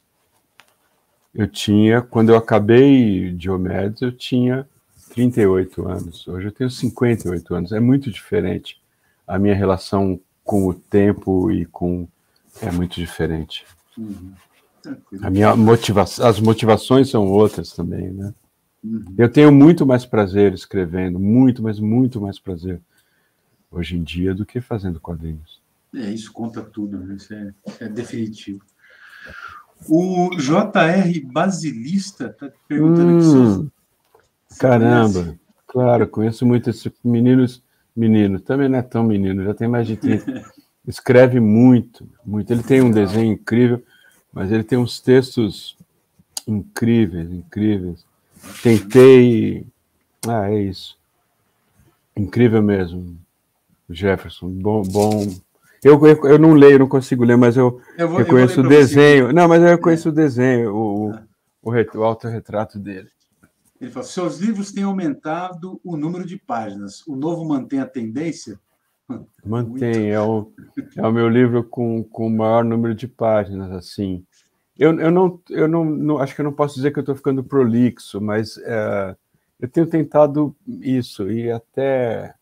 Quando eu acabei Diomedes, eu tinha 38 anos. Hoje eu tenho 58 anos. É muito diferente. A minha relação com o tempo é muito diferente. A minha as motivações são outras também, né? Eu tenho muito mais prazer escrevendo, mas muito mais prazer hoje em dia do que fazendo quadrinhos. Isso conta tudo, né? Isso é definitivo. O J.R. Basilista está perguntando aqui. Caramba, conhece? Claro, conheço muito esse menino, também não é tão menino, já tem mais de 30. Escreve muito, muito. Ele tem um desenho incrível, mas ele tem uns textos incríveis. Tentei... é isso. Incrível mesmo, Jefferson. Bom. Eu não leio, não consigo ler, mas eu conheço o desenho. Não, mas eu conheço o desenho, o autorretrato dele. Ele fala: seus livros têm aumentado o número de páginas. O novo mantém a tendência? Mantém, é o meu livro com o maior número de páginas, assim. Eu não acho que eu não posso dizer que eu estou ficando prolixo, mas eu tenho tentado isso, e até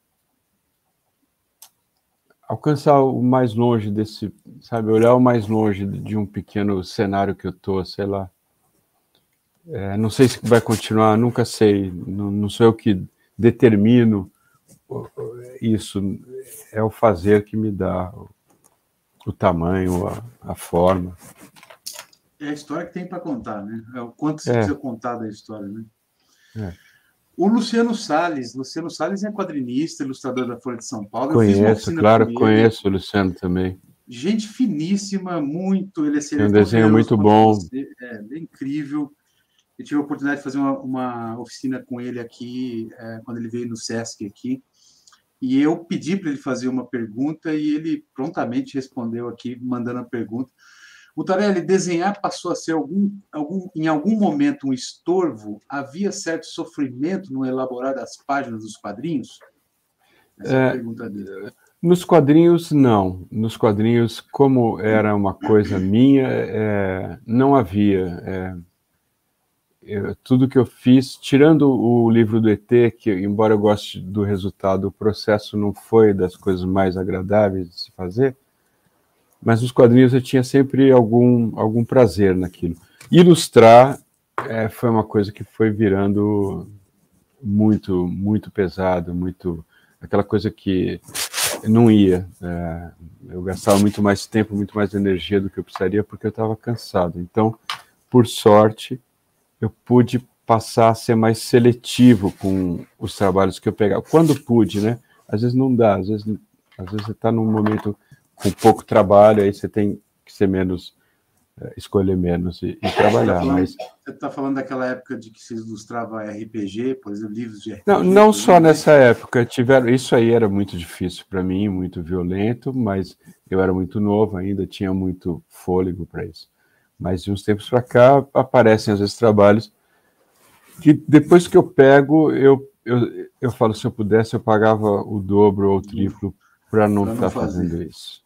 alcançar o mais longe desse, sabe, olhar o mais longe de um pequeno cenário que eu estou, sei lá. Não sei se vai continuar, nunca sei, não sou eu que determino isso, é o fazer que me dá o tamanho, a forma. É a história que tem para contar, né? É o quanto você precisa contar da história, né? O Luciano Salles é quadrinista, ilustrador da Folha de São Paulo. Conheço o Luciano também. Gente finíssima, muito. Ele tem um desenho muito bom. É incrível. Eu tive a oportunidade de fazer uma oficina com ele aqui, quando ele veio no Sesc aqui. E eu pedi para ele fazer uma pergunta e ele prontamente respondeu aqui, mandando a pergunta. Mutarelli, desenhar passou a ser em algum momento um estorvo? Havia certo sofrimento no elaborar das páginas dos quadrinhos? Essa é a pergunta dele. Nos quadrinhos, não. Nos quadrinhos, como era uma coisa minha, não havia. Tudo que eu fiz, tirando o livro do ET, que, embora eu goste do resultado, o processo não foi das coisas mais agradáveis de se fazer, mas nos quadrinhos eu tinha sempre algum prazer naquilo. Ilustrar foi uma coisa que foi virando muito, muito pesado, muito aquela coisa que não ia. Eu gastava muito mais tempo, muito mais energia do que eu precisaria, porque eu estava cansado. Então, por sorte, eu pude passar a ser mais seletivo com os trabalhos que eu pegava. Quando pude, né? Às vezes não dá, às vezes você está num momento com pouco trabalho, aí você tem que ser menos, escolher menos e trabalhar. Você está falando daquela época de que se ilustrava RPG, por exemplo, livros de RPG? Não só nessa época. Isso aí era muito difícil para mim, muito violento, mas eu era muito novo ainda, tinha muito fôlego para isso. Mas de uns tempos para cá aparecem às vezes trabalhos que depois que eu pego, eu falo, se eu pudesse, eu pagava o dobro ou o triplo para não estar fazendo isso.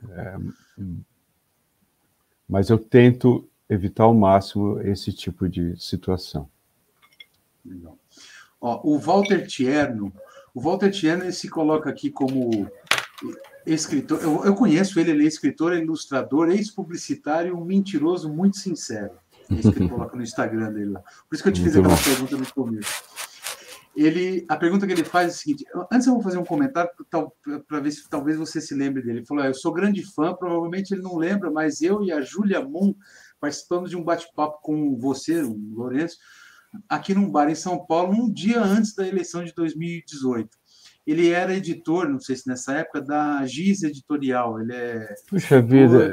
Mas eu tento evitar ao máximo esse tipo de situação. Legal. O Walter Tierno ele se coloca aqui como escritor. Eu conheço ele é escritor, é ilustrador, ex-publicitário, um mentiroso muito sincero. É isso que ele coloca no Instagram dele lá. Por isso que eu te fiz aquela pergunta no começo. A pergunta que ele faz é a seguinte: antes eu vou fazer um comentário para ver se talvez você se lembre dele. Ele falou: eu sou grande fã, provavelmente ele não lembra, mas eu e a Júlia Moon participamos de um bate-papo com você, o Lourenço, aqui num bar em São Paulo, um dia antes da eleição de 2018. Ele era editor, não sei se nessa época, da Giz Editorial. Ele é Puxa vida,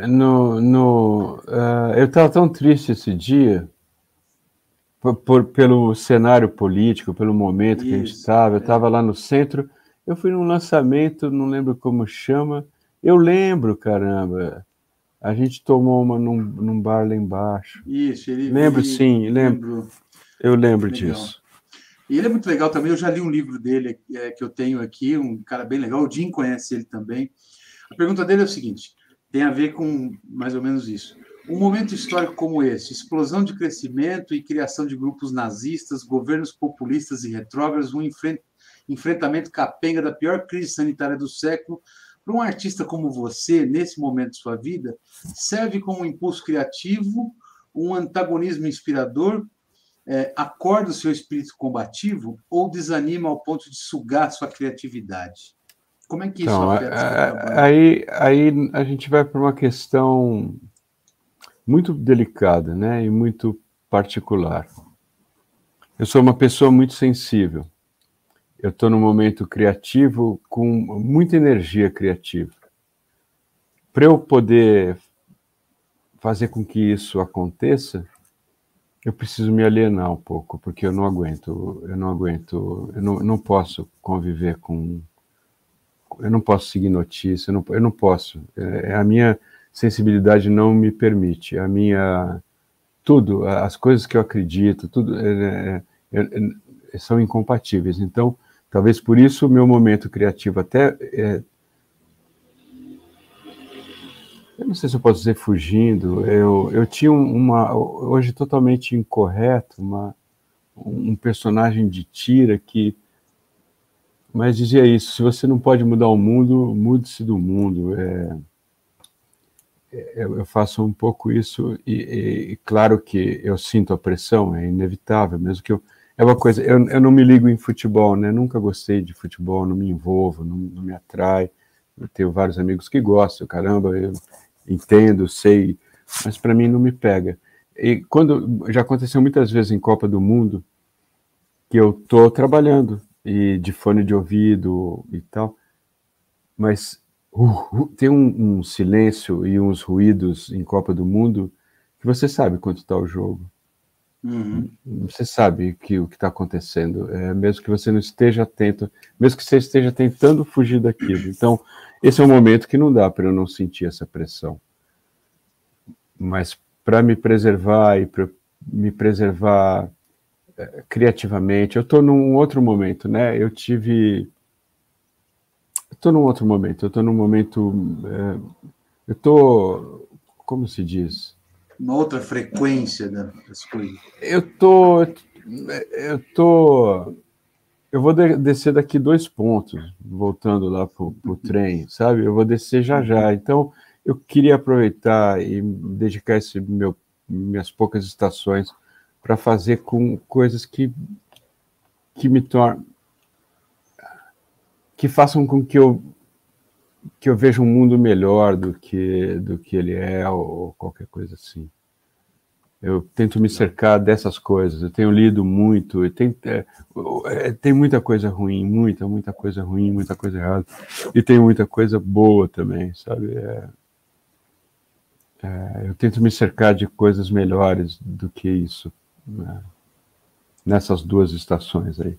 eu estava tão triste esse dia, pelo cenário político, pelo momento que a gente estava. Eu estava lá no centro, eu fui num lançamento, não lembro como chama. Eu lembro, caramba. A gente tomou uma num bar lá embaixo. Isso, sim, lembro. Eu lembro disso. E ele é muito legal também. Eu já li um livro dele que eu tenho aqui, um cara bem legal. O Jim conhece ele também. A pergunta dele é o seguinte: tem a ver com mais ou menos isso. Um momento histórico como esse, explosão de crescimento e criação de grupos nazistas, governos populistas e retrógrados, um enfrentamento capenga da pior crise sanitária do século, para um artista como você, nesse momento de sua vida, serve como um impulso criativo, um antagonismo inspirador, acorda o seu espírito combativo ou desanima ao ponto de sugar sua criatividade? Como é que isso afeta o seu trabalho? Aí a gente vai para uma questão muito delicada, né, e muito particular. Eu sou uma pessoa muito sensível. Eu estou num momento criativo com muita energia criativa. Para eu poder fazer com que isso aconteça, eu preciso me alienar um pouco, porque eu não posso conviver com... Eu não posso seguir notícia, eu não posso. A minha sensibilidade não me permite. Tudo, as coisas que eu acredito, tudo são incompatíveis. Então, talvez por isso o meu momento criativo até... eu não sei se eu posso dizer fugindo. Eu tinha hoje totalmente incorreto, um personagem de tira mas dizia isso: se você não pode mudar o mundo, mude-se do mundo. Eu faço um pouco isso e claro que eu sinto a pressão, é inevitável, mesmo que é uma coisa, eu não me ligo em futebol, né? Nunca gostei de futebol, não me envolvo, não me atrai. Eu tenho vários amigos que gostam, caramba, eu entendo, sei, mas para mim não me pega. E já aconteceu muitas vezes em Copa do Mundo que eu estou trabalhando e de fone de ouvido e tal, mas tem um silêncio e uns ruídos em Copa do Mundo que você sabe quanto está o jogo. Uhum. Você sabe o que está acontecendo, mesmo que você não esteja atento, mesmo que você esteja tentando fugir daquilo. Então, esse é um momento que não dá para eu não sentir essa pressão. mas para me preservar e para me preservar criativamente, eu estou num outro momento, né? Estou num outro momento, eu estou num momento, eu estou, como se diz? Uma outra frequência das coisas. Eu vou descer daqui 2 pontos, voltando lá para o trem, sabe? Eu vou descer já. Então, eu queria aproveitar e dedicar minhas poucas estações para fazer com coisas que me tornem, que façam com que eu veja um mundo melhor do que ele é, ou qualquer coisa assim. Eu tento me cercar dessas coisas. Eu tenho lido muito, tem muita coisa ruim, muita coisa ruim, muita coisa errada. E tem muita coisa boa também, sabe? Eu tento me cercar de coisas melhores do que isso, né? Nessas 2 estações aí.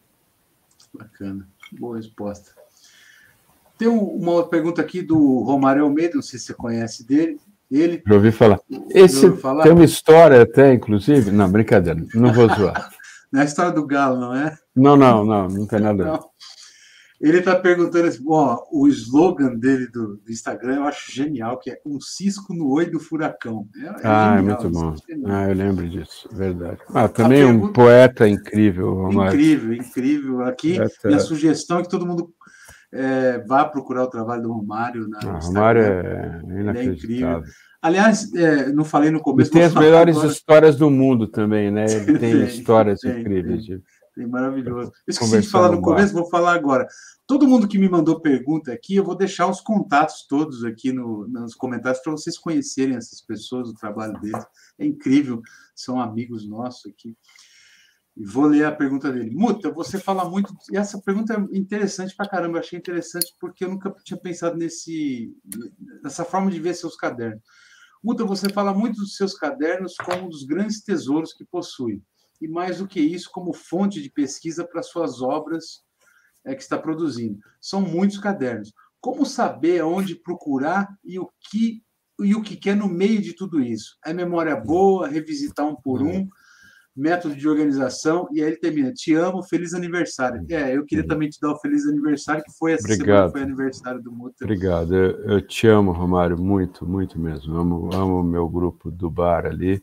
Bacana, boa resposta. Tem uma pergunta aqui do Romário Almeida, não sei se você conhece dele. Já ouvi falar. Tem uma história até, inclusive. Não, brincadeira, não vou zoar. Não é a história do galo, não é? Não tem nada a ver. Ele está perguntando assim, o slogan dele do Instagram eu acho genial, que é um cisco no olho do furacão. Genial, é muito bom. Eu lembro disso, verdade. Também um poeta incrível, Romário. Incrível. Aqui, minha sugestão é que todo mundo vá procurar o trabalho do Romário no Romário Instagram. é inacreditável. É incrível. Aliás, não falei no começo. E tem as melhores histórias do mundo também, né? Ele tem histórias incríveis. Tem maravilhoso. Esqueci de falar no começo, vou falar agora. Todo mundo que me mandou pergunta aqui, eu vou deixar os contatos todos aqui nos comentários para vocês conhecerem essas pessoas, o trabalho deles. É incrível, são amigos nossos aqui. E vou ler a pergunta dele. Muta, você fala muito... E essa pergunta é interessante pra caramba, eu achei interessante porque eu nunca tinha pensado nessa forma de ver seus cadernos. Muta, você fala muito dos seus cadernos como um dos grandes tesouros que possui. E mais do que isso, como fonte de pesquisa para suas obras que está produzindo. São muitos cadernos. Como saber aonde procurar e o que quer no meio de tudo isso? É memória boa, revisitar um por um, método de organização, e aí ele termina, te amo, feliz aniversário. Eu queria também te dar o feliz aniversário, que foi essa semana que foi aniversário do Muta. Obrigado, eu te amo, Romário, muito, muito mesmo. Amo o meu grupo do bar ali.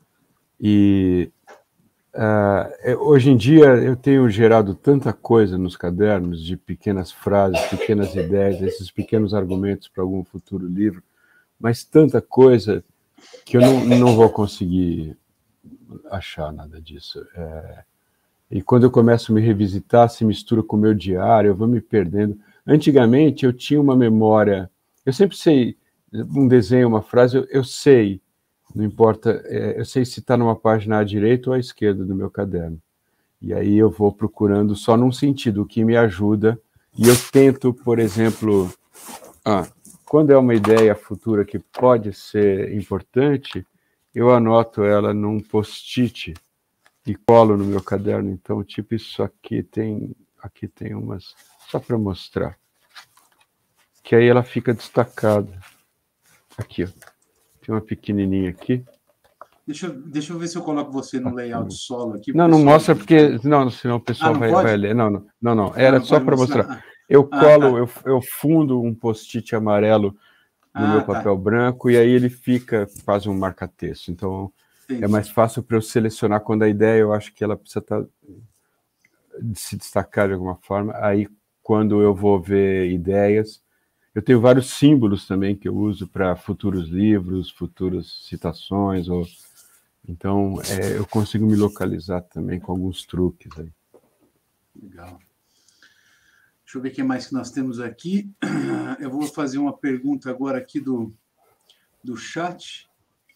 E hoje em dia eu tenho gerado tanta coisa nos cadernos, de pequenas frases, pequenas ideias, esses pequenos argumentos para algum futuro livro, mas tanta coisa que eu não vou conseguir achar nada disso. E quando eu começo a me revisitar, se mistura com o meu diário, eu vou me perdendo. Antigamente eu tinha uma memória, eu sempre sei, um desenho, uma frase, eu sei, não importa, eu sei se está numa página à direita ou à esquerda do meu caderno. E aí eu vou procurando só num sentido, o que me ajuda, e eu tento, por exemplo, quando é uma ideia futura que pode ser importante, eu anoto ela num post-it e colo no meu caderno. Então, tipo, isso aqui tem umas, só para mostrar, que aí ela fica destacada. Aqui, ó. Tem uma pequenininha aqui. Deixa eu ver se eu coloco você no layout solo aqui. Não mostra porque... Não, senão o pessoal vai ler. Não. Era só para mostrar. Eu colo, eu fundo um post-it amarelo no meu papel branco e aí ele fica quase um marca-texto. Então, é mais fácil para eu selecionar quando a ideia eu acho que ela precisa se destacar de alguma forma. Aí, quando eu vou ver ideias, eu tenho vários símbolos também que eu uso para futuros livros, futuras citações. Então, eu consigo me localizar também com alguns truques aí. Legal. Deixa eu ver o que mais que nós temos aqui. Eu vou fazer uma pergunta agora aqui do chat.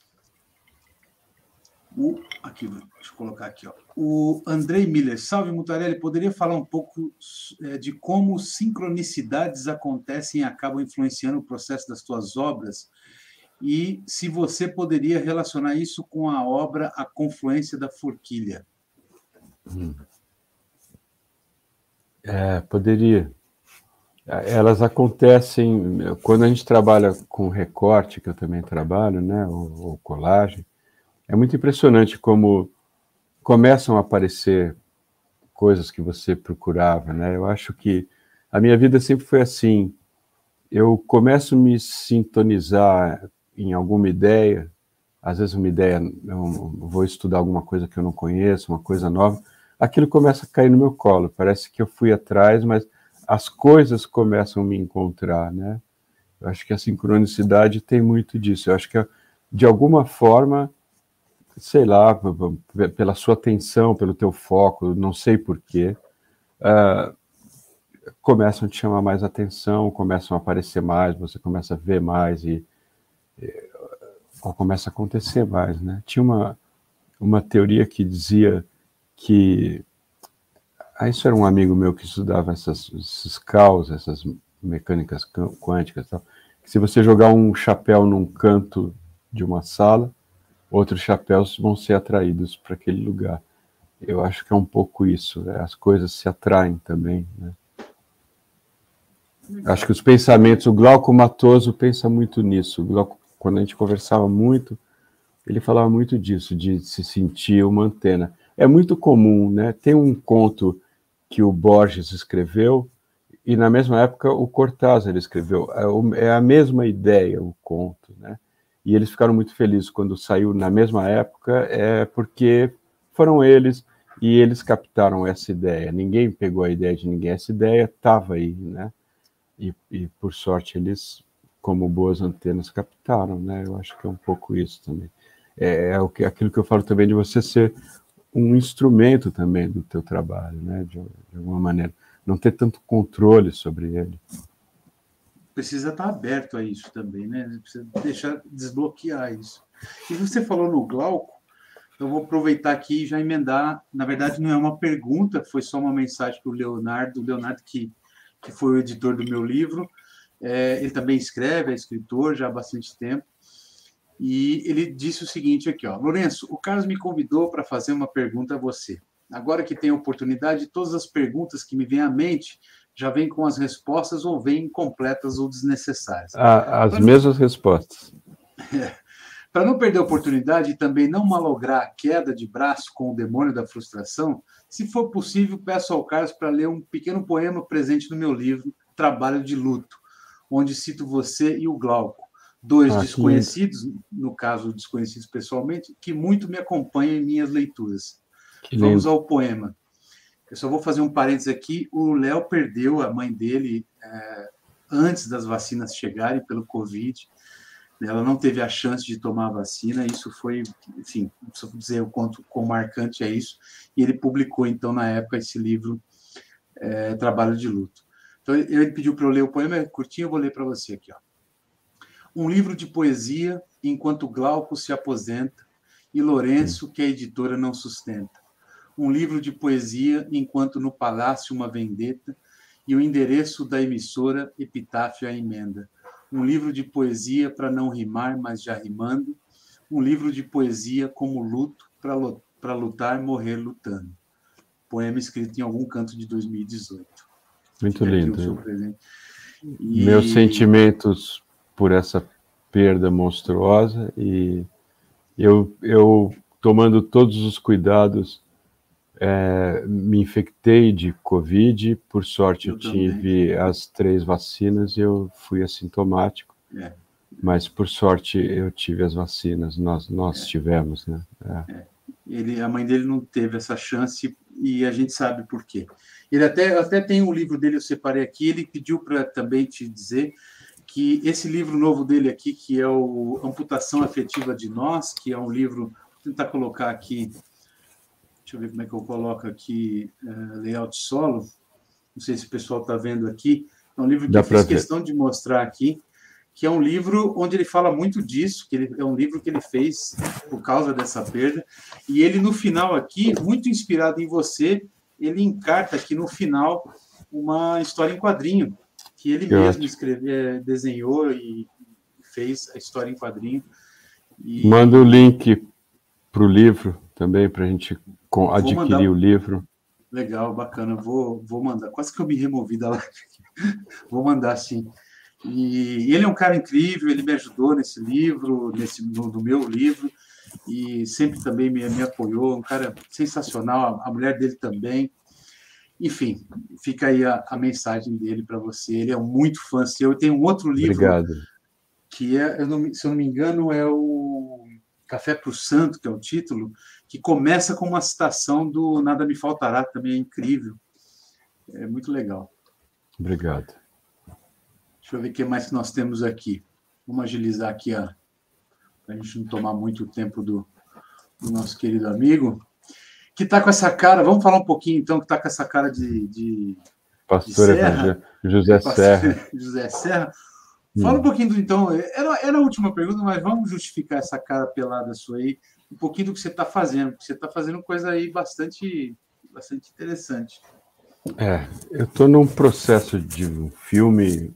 Aqui, deixa eu colocar aqui. O Andrei Miller. Salve, Mutarelli. Poderia falar um pouco de como sincronicidades acontecem e acabam influenciando o processo das tuas obras? E se você poderia relacionar isso com a obra A Confluência da Forquilha? Poderia. Elas acontecem quando a gente trabalha com recorte, que eu também trabalho, né, ou colagem. É muito impressionante como começam a aparecer coisas que você procurava, né? Eu acho que a minha vida sempre foi assim. Eu começo a me sintonizar em alguma ideia, às vezes uma ideia, eu vou estudar alguma coisa que eu não conheço, uma coisa nova, aquilo começa a cair no meu colo. Parece que eu fui atrás, mas as coisas começam a me encontrar, né? Eu acho que a sincronicidade tem muito disso. Eu acho que, de alguma forma, sei lá, pela sua atenção, pelo teu foco, não sei porquê, começam a te chamar mais atenção, começam a aparecer mais, você começa a ver mais e começa a acontecer mais, né? Tinha uma teoria que dizia que... isso era um amigo meu que estudava esses caos, essas mecânicas quânticas e tal, que se você jogar um chapéu num canto de uma sala, outros chapéus vão ser atraídos para aquele lugar. Eu acho que é um pouco isso, né? As coisas se atraem também, né? Acho que os pensamentos, o Glauco Matoso pensa muito nisso. O Glauco, quando a gente conversava muito, ele falava muito disso, de se sentir uma antena. É muito comum, né? Tem um conto que o Borges escreveu, e na mesma época o Cortázar escreveu. É a mesma ideia, o conto, né? E eles ficaram muito felizes quando saiu na mesma época, porque foram eles, e eles captaram essa ideia. Ninguém pegou a ideia de ninguém, essa ideia estava aí, né? E por sorte eles, como boas antenas, captaram, né? Eu acho que é um pouco isso também. Aquilo que eu falo também de você ser um instrumento também do teu trabalho, né? De alguma maneira. Não ter tanto controle sobre ele. Precisa estar aberto a isso também, né? Precisa desbloquear isso. E você falou no Glauco, eu vou aproveitar aqui e já emendar. Na verdade, não é uma pergunta, foi só uma mensagem para o Leonardo que foi o editor do meu livro. Ele também escreve, é escritor já há bastante tempo. E ele disse o seguinte aqui, ó: Lourenço, o Carlos me convidou para fazer uma pergunta a você. Agora que tenho a oportunidade, todas as perguntas que me vêm à mente já vêm com as respostas ou vêm incompletas ou desnecessárias. As mesmas respostas. Para não perder a oportunidade e também não malograr a queda de braço com o demônio da frustração, se for possível, peço ao Carlos para ler um pequeno poema presente no meu livro, Trabalho de Luto, onde cito você e o Glauco, dois desconhecidos, no caso desconhecidos pessoalmente, que muito me acompanham em minhas leituras. Vamos ao poema. Eu só vou fazer um parênteses aqui. O Léo perdeu a mãe dele antes das vacinas chegarem pelo Covid. Ela não teve a chance de tomar a vacina. Isso foi, enfim, não preciso dizer o quão marcante é isso. E ele publicou, então, na época, esse livro, Trabalho de Luto. Então, ele pediu para eu ler o poema, é curtinho, eu vou ler para você aqui, ó. Um livro de poesia, enquanto Glauco se aposenta e Lourenço, que a editora não sustenta. Um livro de poesia, enquanto no palácio uma vendetta e o endereço da emissora epitáfio a emenda. Um livro de poesia para não rimar, mas já rimando. Um livro de poesia como luto para lutar, morrer lutando. Poema escrito em algum canto de 2018. Muito Fica lindo. Aqui o seu presente. Meus sentimentos por essa perda monstruosa, e eu tomando todos os cuidados, me infectei de Covid, por sorte eu tive as 3 vacinas e eu fui assintomático, mas por sorte eu tive as vacinas, nós tivemos, né? A mãe dele não teve essa chance e a gente sabe por quê. Ele até tem um livro dele, eu separei aqui, ele pediu para também te dizer que esse livro novo dele aqui, que é o Amputação Afetiva de Nós, que é um livro, vou tentar colocar aqui, deixa eu ver como é que eu coloco aqui, layout solo, não sei se o pessoal está vendo aqui, é um livro que eu fiz questão de mostrar aqui, que é um livro onde ele fala muito disso, é um livro que ele fez por causa dessa perda, e ele no final aqui, muito inspirado em você, ele encarta aqui no final uma história em quadrinho, que ele mesmo desenhou e fez a história em quadrinho. Manda o link para o livro também, para a gente adquirir o livro. Legal, bacana. Vou mandar. Quase que eu me removi da live. Vou mandar, sim. E ele é um cara incrível, ele me ajudou nesse livro, no meu livro, e sempre também me apoiou, um cara sensacional, a mulher dele também. Enfim, fica aí a mensagem dele para você. Ele é muito fã seu. Eu tenho um outro livro Obrigado. que é, se eu não me engano, é o Café para o Santo, que é o título, que começa com uma citação do Nada Me Faltará, também é incrível. É muito legal. Obrigado. Deixa eu ver o que mais que nós temos aqui. Vamos agilizar aqui, para a gente não tomar muito tempo do nosso querido amigo, que está com essa cara, vamos falar um pouquinho, então, que está com essa cara de Pastor Serra, José Serra. José Serra. Fala um pouquinho, então, era a última pergunta, mas vamos justificar essa cara pelada sua aí, um pouquinho do que você está fazendo, porque você está fazendo coisa aí bastante interessante. Eu estou num processo de um filme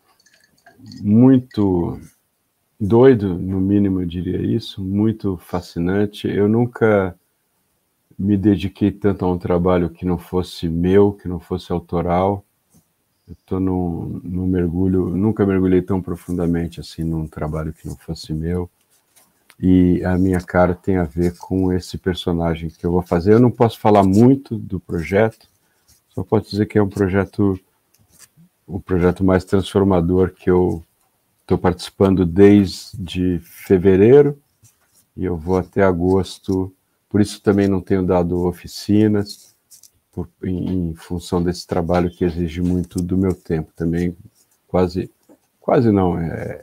muito doido, no mínimo eu diria isso, muito fascinante. Eu nunca me dediquei tanto a um trabalho que não fosse meu, que não fosse autoral. Eu estou num mergulho, nunca mergulhei tão profundamente assim num trabalho que não fosse meu. E a minha cara tem a ver com esse personagem que eu vou fazer. Eu não posso falar muito do projeto, só posso dizer que é o projeto mais transformador que eu estou participando desde fevereiro, e eu vou até agosto. Por isso também não tenho dado oficinas, em função desse trabalho que exige muito do meu tempo. Também quase não,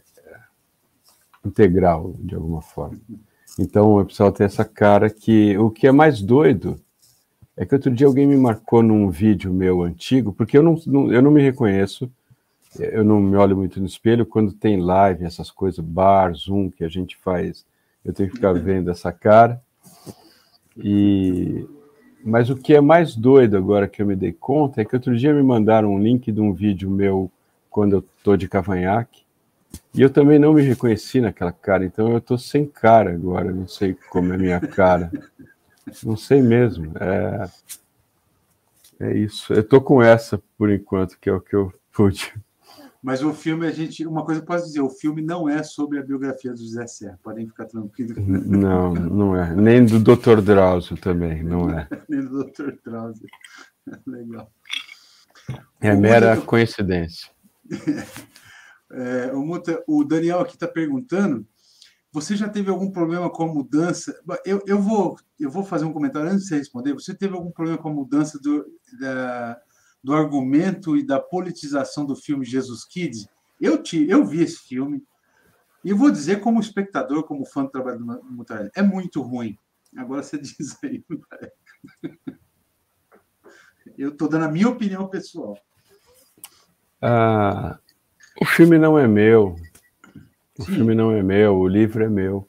integral, de alguma forma. Então, eu precisava ter essa cara que... O que é mais doido é que outro dia alguém me marcou num vídeo meu antigo, porque eu não me reconheço, eu não me olho muito no espelho, quando tem live, essas coisas, bar, Zoom, que a gente faz, eu tenho que ficar vendo essa cara. Mas o que é mais doido agora que eu me dei conta é que outro dia me mandaram um link de um vídeo meu quando eu tô de cavanhaque, e eu também não me reconheci naquela cara, então eu tô sem cara agora, não sei como é minha cara. Não sei mesmo, é isso. Eu tô com essa, por enquanto, que é o que eu pude. Mas o filme, uma coisa eu posso dizer, o filme não é sobre a biografia do José Serra, podem ficar tranquilos. Não é. Nem do Dr. Drauzio também, não é. Nem do Dr. Drauzio. Legal. É mera coincidência. O Daniel aqui está perguntando, você já teve algum problema com a mudança? Eu vou fazer um comentário antes de você responder. Você teve algum problema com a mudança do argumento e da politização do filme Jesus Kids? Eu vi esse filme e eu vou dizer, como espectador, como fã do trabalho do Mutarelli, é muito ruim. Agora você diz aí. Eu estou dando a minha opinião pessoal. O filme não é meu. O filme não é meu, o livro é meu.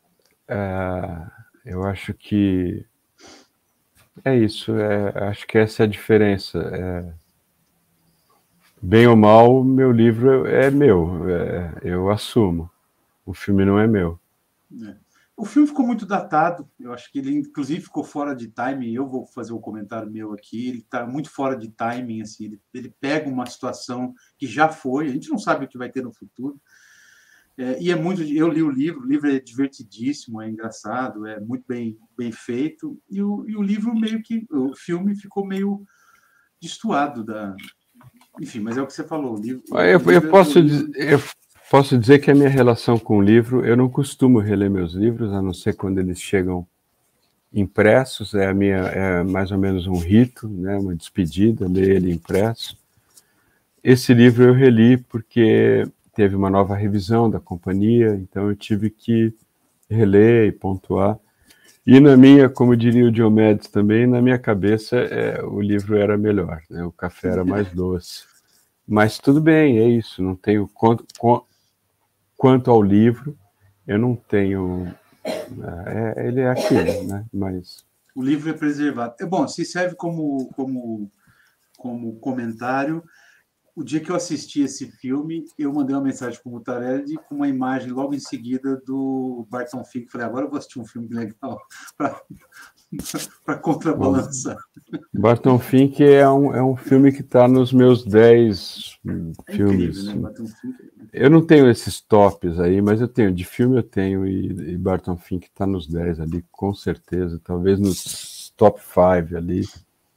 Eu acho que é isso. Acho que essa é a diferença. Bem ou mal, meu livro é meu. Eu assumo. O filme não é meu. O filme ficou muito datado. Eu acho que ele, inclusive, ficou fora de timing. Eu vou fazer um comentário meu aqui. Ele está muito fora de timing. Assim, ele pega uma situação que já foi. A gente não sabe o que vai ter no futuro. E é muito. Eu li o livro é divertidíssimo, é engraçado, é muito bem feito. E o livro meio que. O filme ficou meio destoado da. Enfim, mas é o que você falou. O livro, eu posso dizer que a minha relação com o livro, eu não costumo reler meus livros, a não ser quando eles chegam impressos. É mais ou menos um rito, né, uma despedida, ler ele impresso. Esse livro eu reli porque teve uma nova revisão da companhia, então eu tive que reler e pontuar. E na minha, como diria o Diomedes também, na minha cabeça o livro era melhor, né? O café era mais doce. Mas tudo bem, é isso. Não tenho quanto ao livro, eu não tenho. Ele é aquilo, né? Mas o livro é preservado. Bom, se serve como comentário. o dia que eu assisti esse filme, eu mandei uma mensagem para o Mutarelli com uma imagem logo em seguida do Barton Fink. Falei, agora eu vou assistir um filme legal para contrabalançar. Barton Fink é um filme que está nos meus 10 filmes. Incrível, né? Barton Fink. Eu não tenho esses tops aí, mas eu tenho. De filme eu tenho, e Barton Fink está nos 10 ali, com certeza. Talvez nos top 5 ali.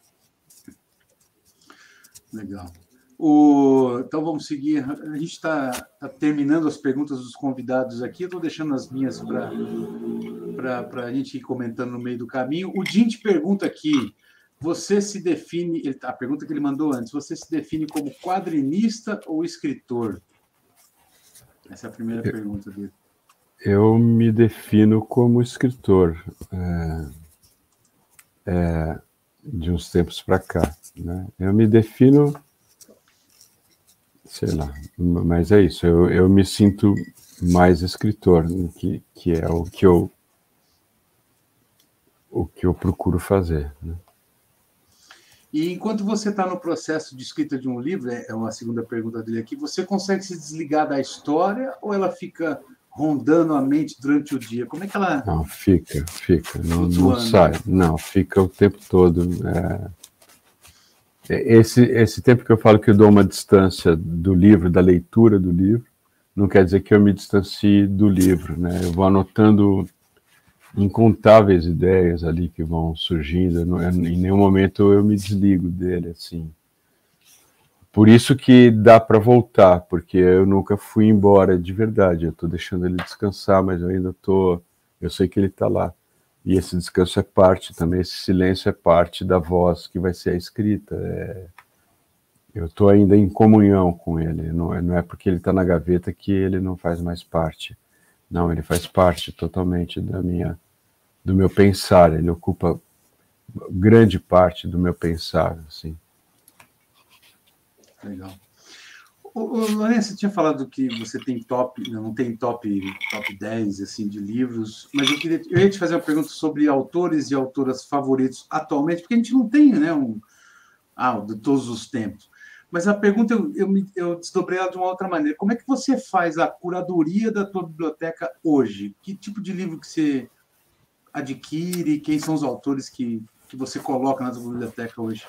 Legal. Então vamos seguir. A gente está terminando as perguntas dos convidados aqui. Eu estou deixando as minhas para a gente ir comentando no meio do caminho. O Jim te pergunta aqui: você se define, a pergunta que ele mandou antes, você se define como quadrinista ou escritor? Essa é a primeira pergunta dele. Eu me defino como escritor de uns tempos para cá, né? Eu me defino, sei lá, mas é isso. Eu me sinto mais escritor, que é o que eu procuro fazer, né? E enquanto você está no processo de escrita de um livro, é uma segunda pergunta dele aqui, você consegue se desligar da história ou ela fica rondando a mente durante o dia? Como é que ela... Não, fica. Não sai. Não, fica o tempo todo. Esse tempo que eu falo que eu dou uma distância do livro, da leitura do livro, não quer dizer que eu me distancie do livro, né? Eu vou anotando incontáveis ideias ali que vão surgindo. Em nenhum momento eu me desligo dele, assim. Por isso que dá para voltar, porque eu nunca fui embora de verdade. Eu estou deixando ele descansar, mas eu ainda estou... Eu sei que ele está lá. E esse descanso é parte também, esse silêncio é parte da voz que vai ser a escrita. Eu estou ainda em comunhão com ele. Não é porque ele está na gaveta que ele não faz mais parte. Não, ele faz parte totalmente do meu pensar. Ele ocupa grande parte do meu pensar, assim. Legal. Lourenço, você tinha falado que você tem não tem top 10 assim, de livros, mas eu ia te fazer uma pergunta sobre autores e autoras favoritos atualmente, porque a gente não tem, né, de todos os tempos. Mas a pergunta eu desdobrei ela de uma outra maneira. Como é que você faz a curadoria da tua biblioteca hoje? Que tipo de livro que você adquire? Quem são os autores que você coloca na tua biblioteca hoje?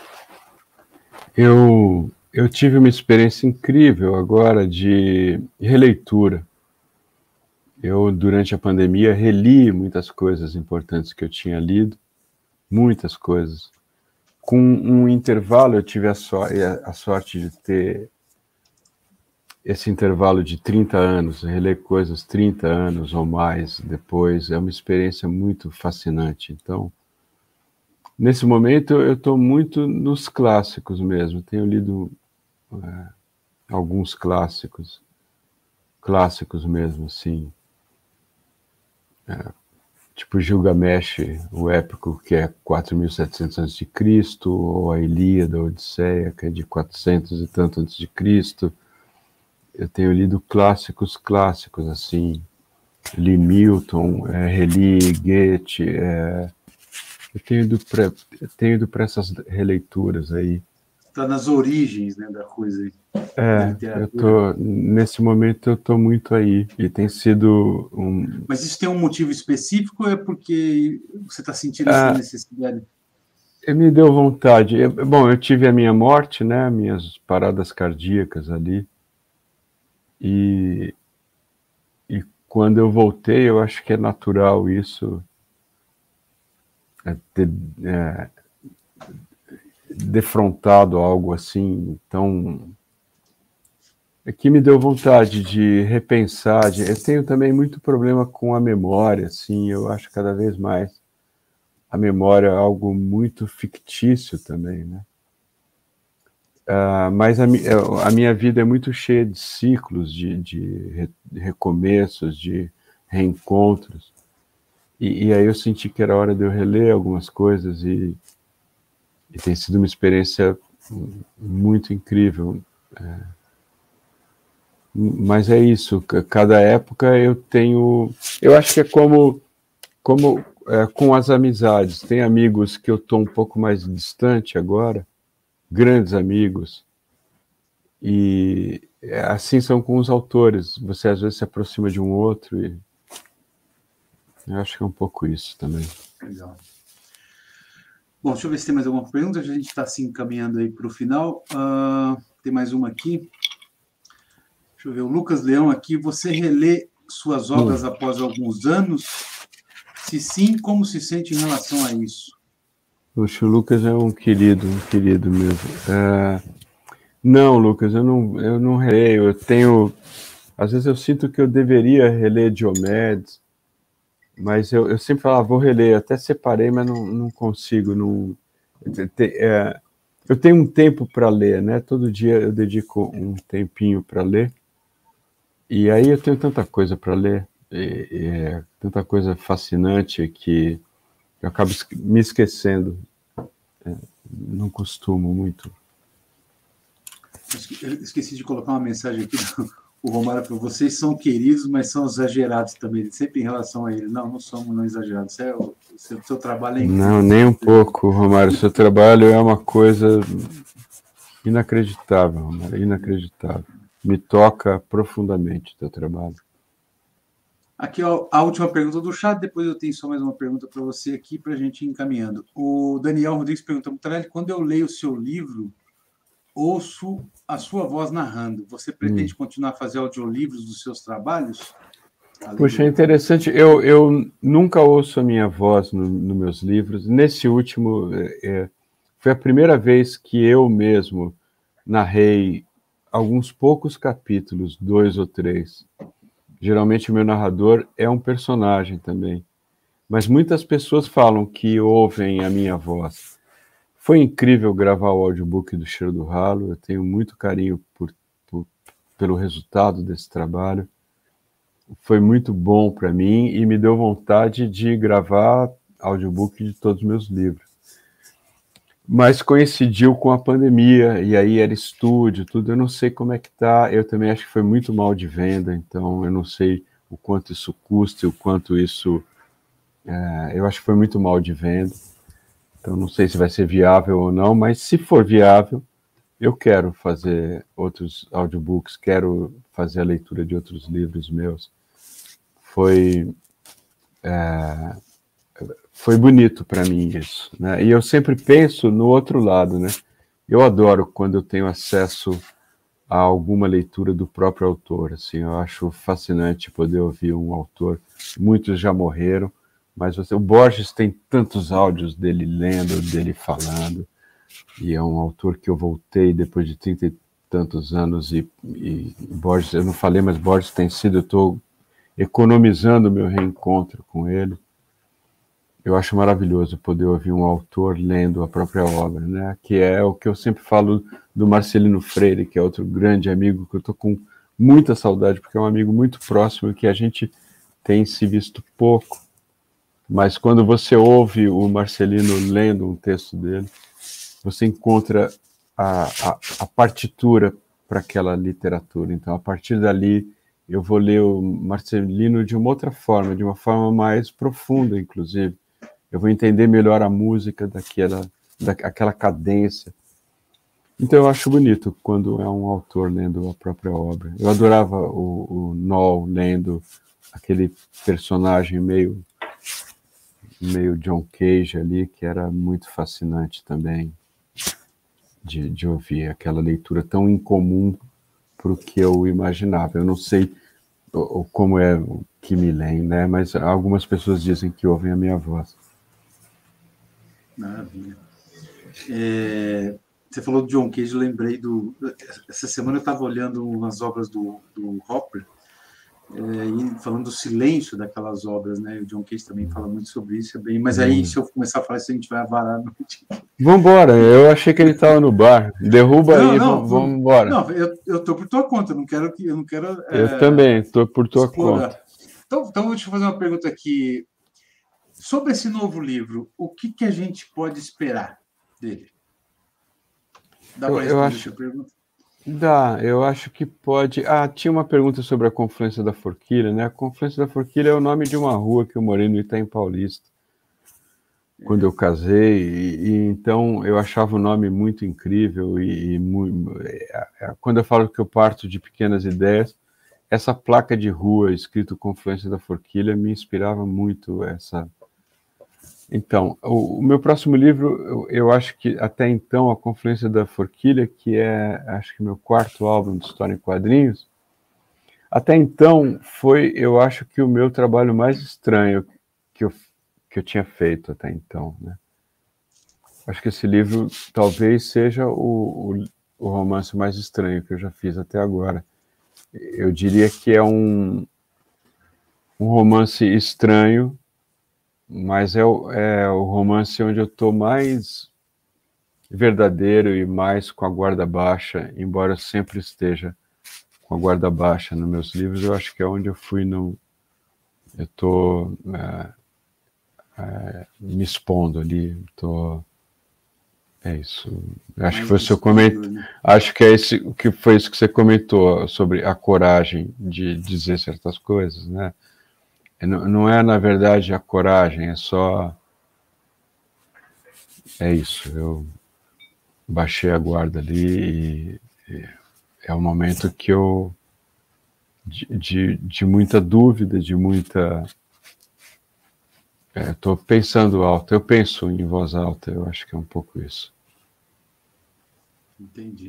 Eu tive uma experiência incrível agora de releitura. Eu, durante a pandemia, reli muitas coisas importantes que eu tinha lido, muitas coisas. Com um intervalo, eu tive a sorte de ter esse intervalo de 30 anos, reler coisas 30 anos ou mais depois. É uma experiência muito fascinante. Então, nesse momento, eu estou muito nos clássicos mesmo. Tenho lido alguns clássicos mesmo, assim. Tipo Gilgamesh, o épico, que é 4.700 a.C., ou a Ilíada, a Odisseia, que é de 400 e tanto antes de Cristo. Eu tenho lido clássicos, assim. Li Milton, reli Goethe. Eu tenho ido para essas releituras aí. Está nas origens, né, da coisa aí. Nesse momento eu estou muito aí, e tem sido Mas isso tem um motivo específico ou é porque você está sentindo essa necessidade? Me deu vontade. Bom, eu tive a minha morte, né, minhas paradas cardíacas ali, e quando eu voltei, eu acho que é natural isso, ter defrontado algo assim, então... É que me deu vontade de repensar. Eu tenho também muito problema com a memória, assim, eu acho cada vez mais a memória é algo muito fictício também, né? Mas a minha vida é muito cheia de ciclos, de recomeços, de reencontros, e aí eu senti que era hora de eu reler algumas coisas, e tem sido uma experiência muito incrível. Mas é isso, cada época eu tenho... Eu acho que é como com as amizades. Tem amigos que eu estou um pouco mais distante agora, grandes amigos, E assim são com os autores. Você às vezes se aproxima de um outro e eu acho que é um pouco isso também. Legal. Bom, deixa eu ver se tem mais alguma pergunta. A gente está se encaminhando aí para o final. Tem mais uma aqui. Deixa eu ver. O Lucas Leão aqui. Você relê suas obras após alguns anos? Se sim, como se sente em relação a isso? Poxa, o Lucas é um querido mesmo. Não, Lucas, eu não releio. Eu tenho. Às vezes eu sinto que eu deveria reler Diomedes, mas eu sempre falava, vou reler. Até separei, mas não consigo. Eu tenho um tempo para ler, né? Todo dia eu dedico um tempinho para ler. E aí eu tenho tanta coisa para ler, tanta coisa fascinante que eu acabo me esquecendo. Não costumo muito. Eu esqueci de colocar uma mensagem aqui do Romário para vocês. São queridos, mas são exagerados também, sempre em relação a ele. Não somos não exagerados. O seu trabalho é incrível. Não, nem um pouco, Romário. Seu trabalho é uma coisa inacreditável, Romário, inacreditável. Me toca profundamente o teu trabalho. Aqui, ó, a última pergunta do chat, depois eu tenho só mais uma pergunta para você aqui, para a gente ir encaminhando. O Daniel Rodrigues pergunta, Mutarelli, quando eu leio o seu livro, ouço a sua voz narrando. Você pretende continuar a fazer audiolivros dos seus trabalhos? Puxa, é interessante. Eu nunca ouço a minha voz nos meus livros. Nesse último, foi a primeira vez que eu mesmo narrei alguns poucos capítulos, 2 ou 3. Geralmente o meu narrador é um personagem também. Mas muitas pessoas falam que ouvem a minha voz. Foi incrível gravar o audiobook do Cheiro do Ralo. Eu tenho muito carinho pelo resultado desse trabalho. Foi muito bom para mim e me deu vontade de gravar audiobook de todos os meus livros. Mas coincidiu com a pandemia, e aí era estúdio, tudo, eu não sei como é que tá, eu também acho que foi muito mal de venda, então eu não sei o quanto isso custa, o quanto isso... eu acho que foi muito mal de venda, então não sei se vai ser viável ou não, mas se for viável, eu quero fazer outros audiobooks, quero fazer a leitura de outros livros meus. Foi bonito para mim isso, né? E eu sempre penso no outro lado, né? Eu adoro quando eu tenho acesso a alguma leitura do próprio autor, assim, eu acho fascinante poder ouvir um autor. Muitos já morreram, mas o Borges tem tantos áudios dele lendo, dele falando, e é um autor que eu voltei depois de 30 e tantos anos, e Borges, eu não falei, mas Borges tem sido, eu estou economizando o meu reencontro com ele. Eu acho maravilhoso poder ouvir um autor lendo a própria obra, né? Que é o que eu sempre falo do Marcelino Freire, que é outro grande amigo, que eu estou com muita saudade, porque é um amigo muito próximo, que a gente tem se visto pouco. Mas quando você ouve o Marcelino lendo um texto dele, você encontra a partitura para aquela literatura. Então, a partir dali, eu vou ler o Marcelino de uma outra forma, de uma forma mais profunda, inclusive. Eu vou entender melhor a música daquela cadência. Então eu acho bonito quando é um autor lendo a própria obra. Eu adorava o Noll lendo aquele personagem meio John Cage ali, que era muito fascinante também de ouvir aquela leitura tão incomum para o que eu imaginava. Eu não sei como é o que me leem, né? Mas algumas pessoas dizem que ouvem a minha voz. Maravilha. Você falou do John Cage, eu lembrei essa semana eu estava olhando umas obras do Hopper, e falando do silêncio daquelas obras, né? O John Cage também fala muito sobre isso, mas aí se eu começar a falar isso, a gente vai avarar a noite. Vambora, eu achei que ele estava no bar. Derruba aí, vamos embora. Não, eu tô por tua conta, eu não quero. Eu também, estou por tua conta. Então, deixa eu fazer uma pergunta aqui. Sobre esse novo livro, o que a gente pode esperar dele? Dá para responder essa pergunta? Dá, eu acho que pode... tinha uma pergunta sobre a Confluência da Forquilha, né? A Confluência da Forquilha é o nome de uma rua que eu morei no Itaim Paulista, quando eu casei, e então eu achava o nome muito incrível, quando eu falo que eu parto de pequenas ideias, essa placa de rua escrito Confluência da Forquilha me inspirava muito essa. Então, o meu próximo livro, eu acho que até então, A Confluência da Forquilha, que é, acho que meu quarto álbum de história em quadrinhos, até então foi, eu acho que o meu trabalho mais estranho que eu tinha feito até então, né? Acho que esse livro talvez seja o romance mais estranho que eu já fiz até agora. Eu diria que é um romance estranho, mas é o romance onde eu estou mais verdadeiro e mais com a guarda baixa, embora eu sempre esteja com a guarda baixa nos meus livros. Eu acho que é onde eu fui, eu estou me expondo ali, é isso. Acho que foi o seu comentário. Né? Acho que que foi isso que você comentou sobre a coragem de dizer certas coisas, né? Não é, na verdade, a coragem, é só... É isso, eu baixei a guarda ali e é um momento que eu... De muita dúvida, de muita... Estou pensando alto, eu penso em voz alta, eu acho que é um pouco isso. Entendi.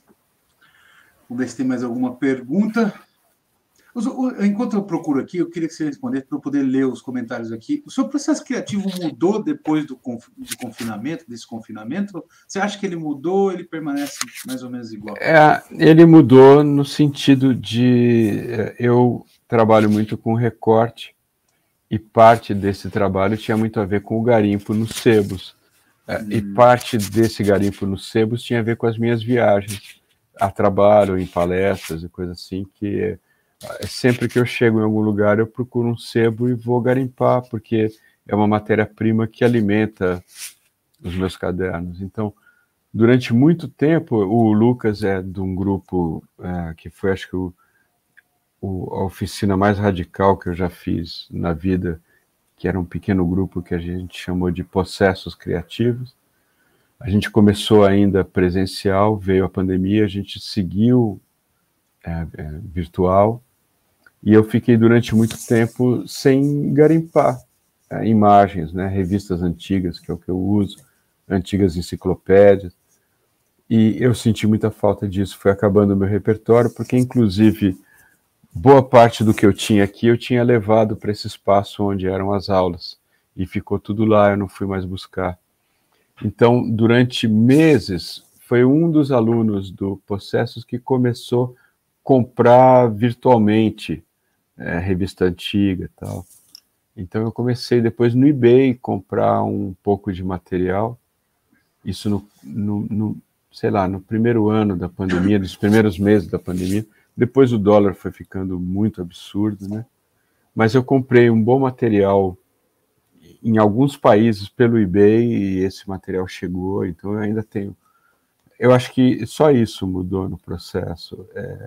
Vamos ver se tem mais alguma pergunta. Enquanto eu procuro aqui, eu queria que você respondesse para eu poder ler os comentários aqui. O seu processo criativo mudou depois do confinamento, desse confinamento? Você acha que ele mudou ou ele permanece mais ou menos igual? Ele mudou no sentido de... Eu trabalho muito com recorte e parte desse trabalho tinha muito a ver com o garimpo nos sebos. E parte desse garimpo nos sebos tinha a ver com as minhas viagens a trabalho, em palestras e coisas assim, que sempre que eu chego em algum lugar eu procuro um sebo e vou garimpar, porque é uma matéria-prima que alimenta os meus cadernos. Então, durante muito tempo, o Lucas é de um grupo que foi, acho que, a oficina mais radical que eu já fiz na vida, que era um pequeno grupo que a gente chamou de Possessos Criativos. A gente começou ainda presencial, veio a pandemia, a gente seguiu virtual, e eu fiquei durante muito tempo sem garimpar imagens, né, revistas antigas, que é o que eu uso, antigas enciclopédias, e eu senti muita falta disso. Foi acabando o meu repertório, porque inclusive boa parte do que eu tinha aqui eu tinha levado para esse espaço onde eram as aulas, e ficou tudo lá, eu não fui mais buscar. Então, durante meses, foi um dos alunos do Possessos que começou a comprar virtualmente revista antiga e tal. Então, eu comecei depois no eBay comprar um pouco de material, isso sei lá, no primeiro ano da pandemia, nos primeiros meses da pandemia. Depois o dólar foi ficando muito absurdo, né? Mas eu comprei um bom material em alguns países pelo eBay e esse material chegou, então eu ainda tenho... Eu acho que só isso mudou no processo.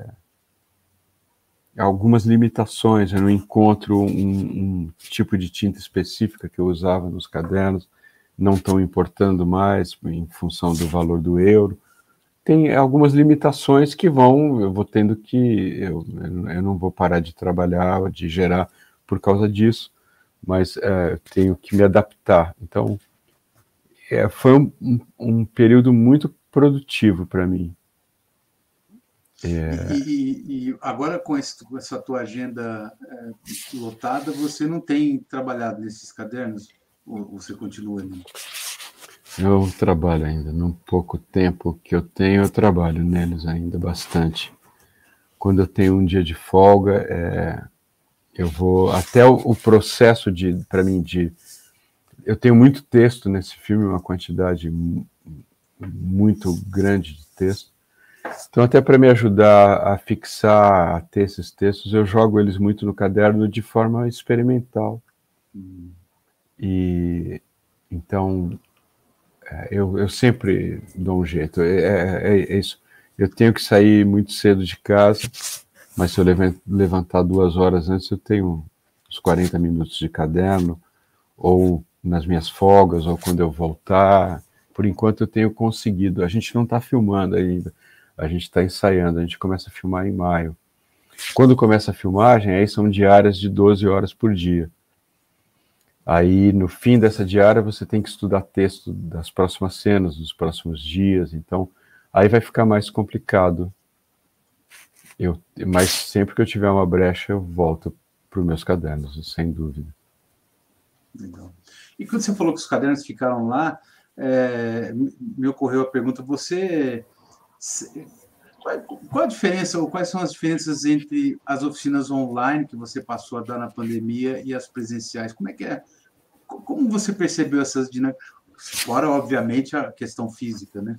Algumas limitações, eu não encontro um tipo de tinta específica que eu usava nos cadernos, não estão importando mais em função do valor do euro. Tem algumas limitações que eu vou tendo que... Eu não vou parar de trabalhar, de gerar por causa disso, mas tenho que me adaptar. Então, foi um período muito produtivo para mim. E agora, com essa tua agenda lotada, você não tem trabalhado nesses cadernos? Ou você continua ali? Eu trabalho ainda. No pouco tempo que eu tenho, eu trabalho neles ainda bastante. Quando eu tenho um dia de folga, eu vou... Até o processo para mim, eu tenho muito texto nesse filme, uma quantidade muito grande de texto. Então, até para me ajudar a fixar, a ter esses textos, eu jogo eles muito no caderno de forma experimental. E então, eu sempre dou um jeito. É isso. Eu tenho que sair muito cedo de casa, mas se eu levantar 2 horas antes, eu tenho uns 40 minutos de caderno, ou nas minhas folgas, ou quando eu voltar. Por enquanto eu tenho conseguido. A gente não está filmando ainda, A gente está ensaiando, a gente começa a filmar em maio. Quando começa a filmagem, aí são diárias de 12 horas por dia. Aí, no fim dessa diária, você tem que estudar texto das próximas cenas, dos próximos dias. Então, aí vai ficar mais complicado. Mas sempre que eu tiver uma brecha, eu volto para os meus cadernos, sem dúvida. Legal. E quando você falou que os cadernos ficaram lá, me ocorreu a pergunta, qual a diferença, ou quais são as diferenças entre as oficinas online que você passou a dar na pandemia e as presenciais? Como é que é? Como você percebeu essas dinâmicas? Fora, obviamente, a questão física, né?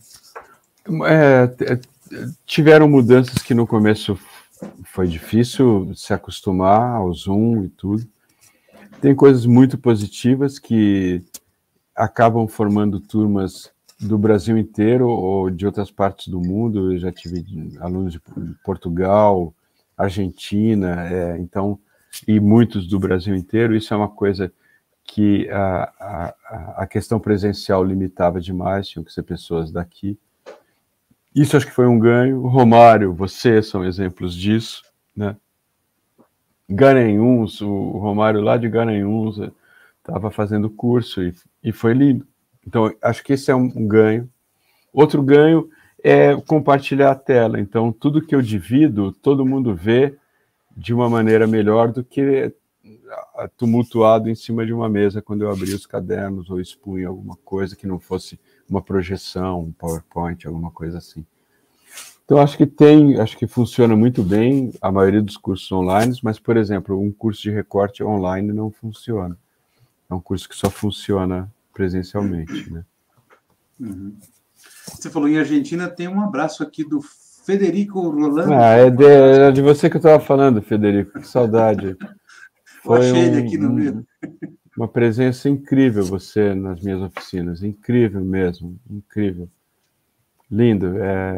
Tiveram mudanças que no começo foi difícil se acostumar ao Zoom e tudo. Tem coisas muito positivas que acabam formando turmas do Brasil inteiro ou de outras partes do mundo. Eu já tive alunos de Portugal, Argentina, então, e muitos do Brasil inteiro. Isso é uma coisa que a questão presencial limitava demais, tinham que ser pessoas daqui. Isso acho que foi um ganho. O Romário, você são exemplos disso, né? Garanhuns, o Romário lá de Garanhuns estava fazendo curso e foi lindo. Então, acho que esse é um ganho. Outro ganho é compartilhar a tela. Então, tudo que eu divido, todo mundo vê de uma maneira melhor do que tumultuado em cima de uma mesa quando eu abria os cadernos ou expunha alguma coisa que não fosse uma projeção, um PowerPoint, alguma coisa assim. Então, acho que funciona muito bem a maioria dos cursos online, mas, por exemplo, um curso de recorte online não funciona. É um curso que só funciona presencialmente, né? Uhum. Você falou em Argentina, tem um abraço aqui do Federico Rolando. É de você que eu estava falando, Federico, que saudade. Foi achei ele aqui no meio. Uma presença incrível você nas minhas oficinas, incrível mesmo, incrível. Lindo,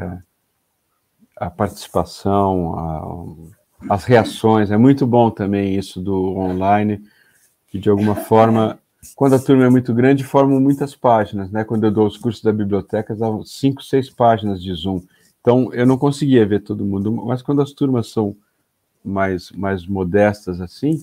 a participação, as reações, é muito bom também isso do online, que de alguma forma, quando a turma é muito grande, formam muitas páginas, né? Quando eu dou os cursos da biblioteca, davam 5, 6 páginas de Zoom. Então, eu não conseguia ver todo mundo, mas quando as turmas são mais modestas assim,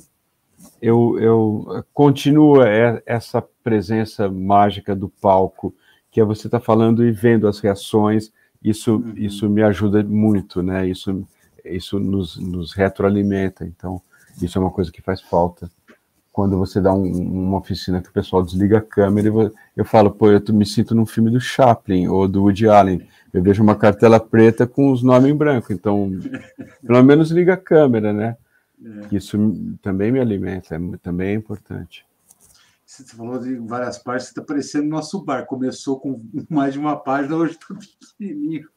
eu continuo essa presença mágica do palco, que é você estar falando e vendo as reações. Isso me ajuda muito, né? Isso nos retroalimenta. Então, isso é uma coisa que faz falta. Quando você dá uma oficina que o pessoal desliga a câmera, eu falo, pô, eu me sinto num filme do Chaplin ou do Woody Allen. Eu vejo uma cartela preta com os nomes em branco. Então, pelo menos liga a câmera, né? Isso também me alimenta, também é importante. Você falou de várias páginas, você está parecendo nosso bar. Começou com mais de uma página, hoje está pequenininho.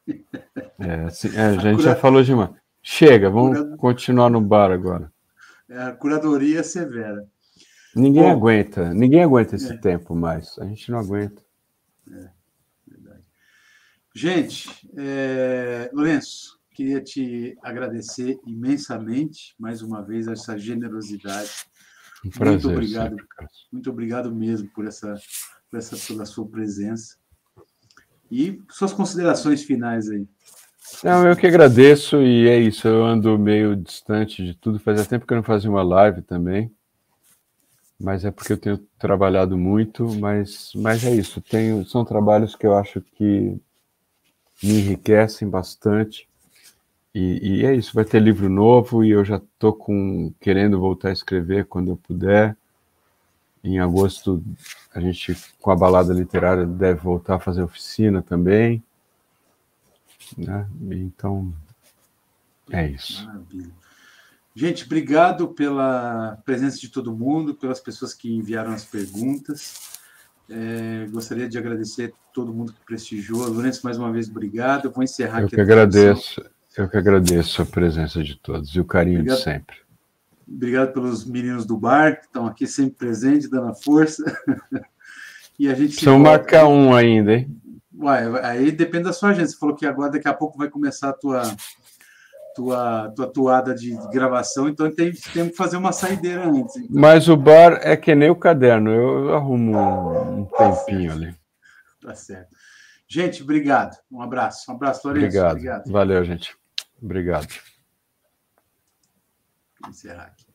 Assim. A gente já falou demais. Chega, vamos continuar no bar agora. A curadoria severa. Ninguém aguenta esse tempo mais. A gente não aguenta. Verdade. Gente, Lourenço, queria te agradecer imensamente, mais uma vez, essa generosidade. Um prazer, muito obrigado. Sempre. Muito obrigado mesmo pela sua presença. E suas considerações finais aí. Não, eu que agradeço, e é isso, eu ando meio distante de tudo, fazia tempo que eu não fazia uma live também, mas é porque eu tenho trabalhado muito, mas é isso, são trabalhos que eu acho que me enriquecem bastante, e é isso, vai ter livro novo, e eu já estou querendo voltar a escrever quando eu puder. Em agosto, a gente, com a Balada Literária, deve voltar a fazer oficina também, né? Então, é isso. Maravilha. Gente, obrigado pela presença de todo mundo, pelas pessoas que enviaram as perguntas. Gostaria de agradecer a todo mundo que prestigiou. Lourenço, mais uma vez, obrigado. Eu vou encerrar aqui a transmissão. Eu que agradeço a presença de todos e o carinho de sempre. Obrigado pelos meninos do bar, que estão aqui sempre presentes, dando a força. E a gente precisamos marcar um ainda, hein? Uai, aí depende da sua agenda. Você falou que agora, daqui a pouco, vai começar a tua toada de gravação, então temos que fazer uma saideira antes. Então. Mas o bar é que nem o caderno, eu arrumo um tempinho ali. Tá certo. Gente, obrigado. Um abraço. Um abraço, Lourenço. Obrigado. Valeu, gente. Obrigado. Vou encerrar aqui.